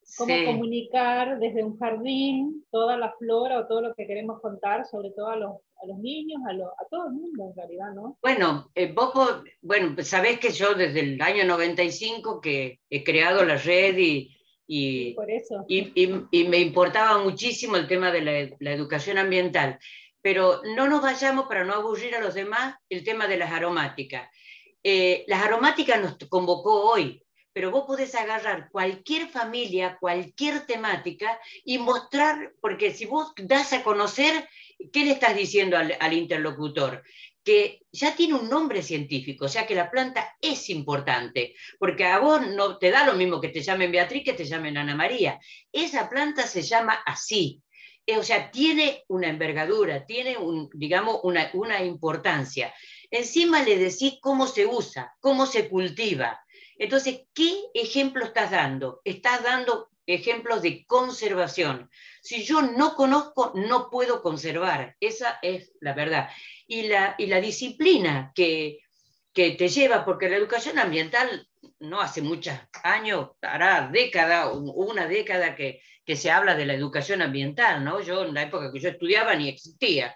cómo Sí. comunicar desde un jardín toda la flora o todo lo que queremos contar, sobre todo a los, a los niños, a, lo, a todo el mundo en realidad, ¿no? Bueno, eh, vos, po- bueno, sabés que yo desde el año noventa y cinco que he creado la red y, Sí, y, por eso. y, y- y me importaba muchísimo el tema de la, la educación ambiental. Pero no nos vayamos, para no aburrir a los demás, el tema de las aromáticas. Eh, las aromáticas nos convocó hoy, pero vos podés agarrar cualquier familia, cualquier temática y mostrar, porque si vos das a conocer, ¿qué le estás diciendo al, al interlocutor? Que ya tiene un nombre científico, o sea que la planta es importante, porque a vos no te da lo mismo que te llamen Beatriz que te llamen Ana María. Esa planta se llama así. Eh, o sea, tiene una envergadura, tiene, un, digamos, una, una importancia. Encima le decís cómo se usa, cómo se cultiva. Entonces, ¿qué ejemplo estás dando? Estás dando ejemplos de conservación. Si yo no conozco, no puedo conservar. Esa es la verdad. Y la, y la disciplina que, que te lleva, porque la educación ambiental no hace muchos años, hará década, una década que, que se habla de la educación ambiental, ¿no? Yo en la época que yo estudiaba ni existía.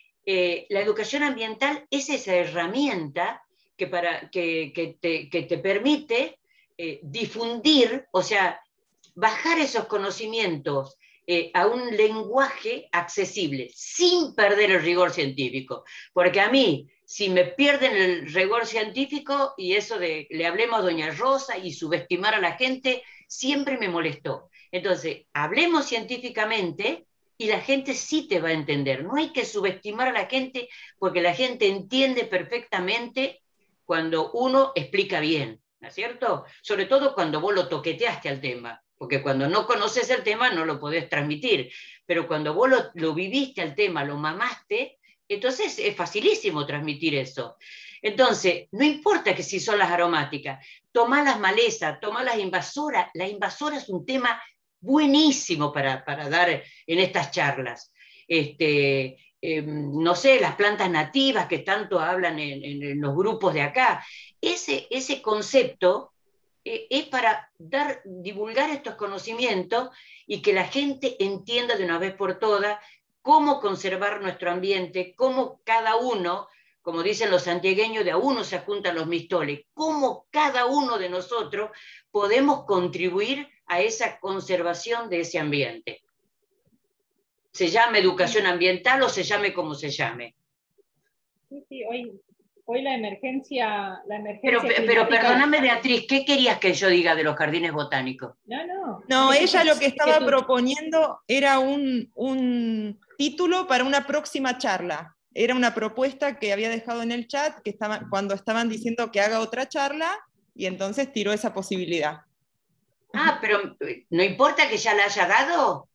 Eh, la educación ambiental es esa herramienta que, para, que, que, te, que te permite eh, difundir, o sea, bajar esos conocimientos eh, a un lenguaje accesible, sin perder el rigor científico. Porque a mí, si me pierden el rigor científico y eso de le hablemos a doña Rosa y subestimar a la gente, siempre me molestó. Entonces, hablemos científicamente y la gente sí te va a entender. No hay que subestimar a la gente porque la gente entiende perfectamente cuando uno explica bien, ¿no es cierto? Sobre todo cuando vos lo toqueteaste al tema, porque cuando no conoces el tema no lo podés transmitir, pero cuando vos lo, lo viviste al tema, lo mamaste, entonces es facilísimo transmitir eso. Entonces, no importa que si son las aromáticas, tomá las malezas, tomá las invasoras. La invasora es un tema buenísimo para, para dar en estas charlas. Este, eh, no sé, las plantas nativas que tanto hablan en, en, en los grupos de acá. Ese, ese concepto eh, es para dar, divulgar estos conocimientos y que la gente entienda de una vez por todas cómo conservar nuestro ambiente, cómo cada uno, como dicen los santiagueños, de a uno se juntan los mistoles, cómo cada uno de nosotros podemos contribuir a esa conservación de ese ambiente. Se llame educación ambiental o se llame como se llame. Sí, sí, hoy, hoy la emergencia, la Pero, emergencia pero climática- perdóname, Beatriz, ¿qué querías que yo diga de los jardines botánicos? No, no. No, que ella tú- lo que estaba tú- proponiendo era un, un título para una próxima charla. Era una propuesta que había dejado en el chat que estaba, cuando estaban diciendo que haga otra charla, y entonces tiró esa posibilidad. Ah, pero ¿no importa que ya la haya dado?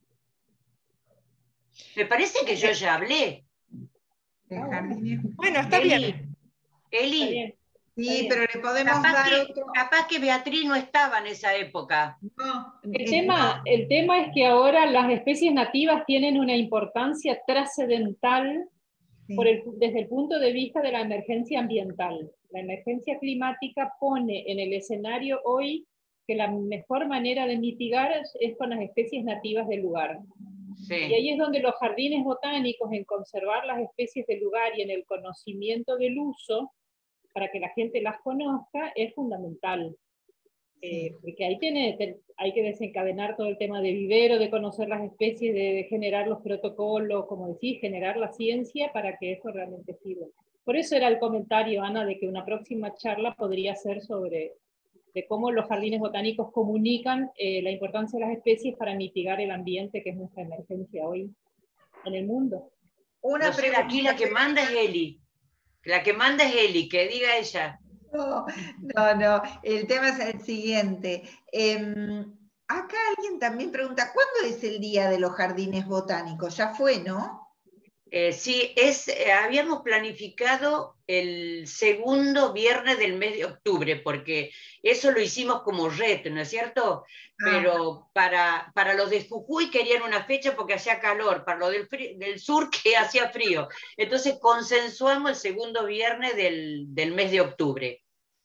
Me parece que yo ya hablé. De jardines. Bueno, está Eli, bien. Eli, Está bien. Sí, pero le podemos capaz dar que, otro. capaz que Beatriz no estaba en esa época. No, El eh, tema, el tema es que ahora las especies nativas tienen una importancia trascendental sí. por el- desde el punto de vista de la emergencia ambiental. La emergencia climática pone en el escenario hoy que la mejor manera de mitigar es, es con las especies nativas del lugar. Y Sí, ahí es donde los jardines botánicos, en conservar las especies del lugar y en el conocimiento del uso, para que la gente las conozca, es fundamental. Eh, porque ahí tiene, te- hay que desencadenar todo el tema de vivero, de conocer las especies, de, de generar los protocolos, como decís, generar la ciencia para que eso realmente sirva. Por eso era el comentario, Ana, de que una próxima charla podría ser sobre de cómo los jardines botánicos comunican eh, la importancia de las especies para mitigar el ambiente, que es nuestra emergencia hoy en el mundo. Una no sé, pregunta. aquí la que manda es Eli. La que manda es Eli, que diga ella. No, no, no, el tema es el siguiente. Eh, acá alguien también pregunta, ¿cuándo es el día de los jardines botánicos? Ya fue, ¿no? Eh, sí, es, eh, habíamos planificado el segundo viernes del mes de octubre, porque eso lo hicimos como red, ¿no es cierto? Pero para, para los de Jujuy querían una fecha porque hacía calor, para los del, fri- del sur que hacía frío. Entonces consensuamos el segundo viernes del, del mes de octubre.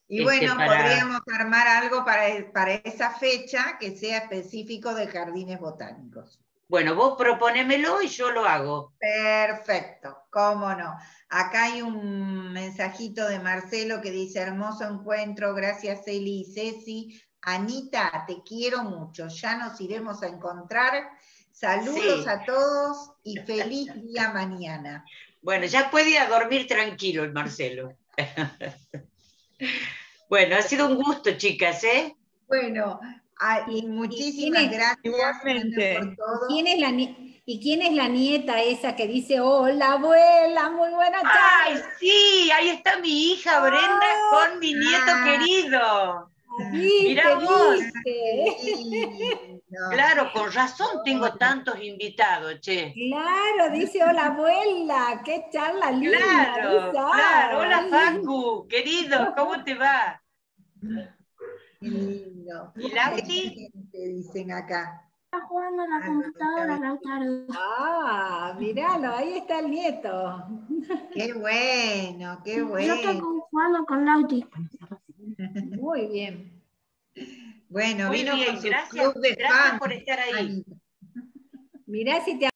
Y este, bueno, para... podríamos armar algo para, para esa fecha que sea específico de jardines botánicos. Bueno, vos proponémelo y yo lo hago. Perfecto, cómo no. Acá hay un mensajito de Marcelo que dice, hermoso encuentro, gracias Eli y Ceci. Anita, te quiero mucho, ya nos iremos a encontrar. Saludos Sí. a todos y feliz día mañana. Bueno, ya puede ir a dormir tranquilo el Marcelo. Bueno, ha sido un gusto, chicas, ¿eh? Bueno, a- Y- y muchísimas quién es- gracias Igualmente. por todo. ¿Quién es la nie- ¿Y quién es la nieta esa que dice, hola abuela, muy buena ¡Ay, tarde? sí! Ahí está mi hija Brenda con mi nieto Ah. querido. ¿Viste, Mirá vos. viste? Sí, no. Claro, con razón tengo tantos invitados, che. Claro, dice, hola abuela, qué charla linda. Claro, dice, claro. ay. Hola, Facu, querido, ¿cómo te va? Qué lindo. ¿Y Lauti? Excelente, dicen acá. Está jugando a la Ah, computadora, no, Lautaro. Ah, míralo, ahí está el nieto. Qué bueno, qué Yo estoy bueno. jugando con Lauti. Muy bien. Bueno, Muy vino bien, con su gracias, club de gracias fans, por estar ahí. Anita. Mirá si te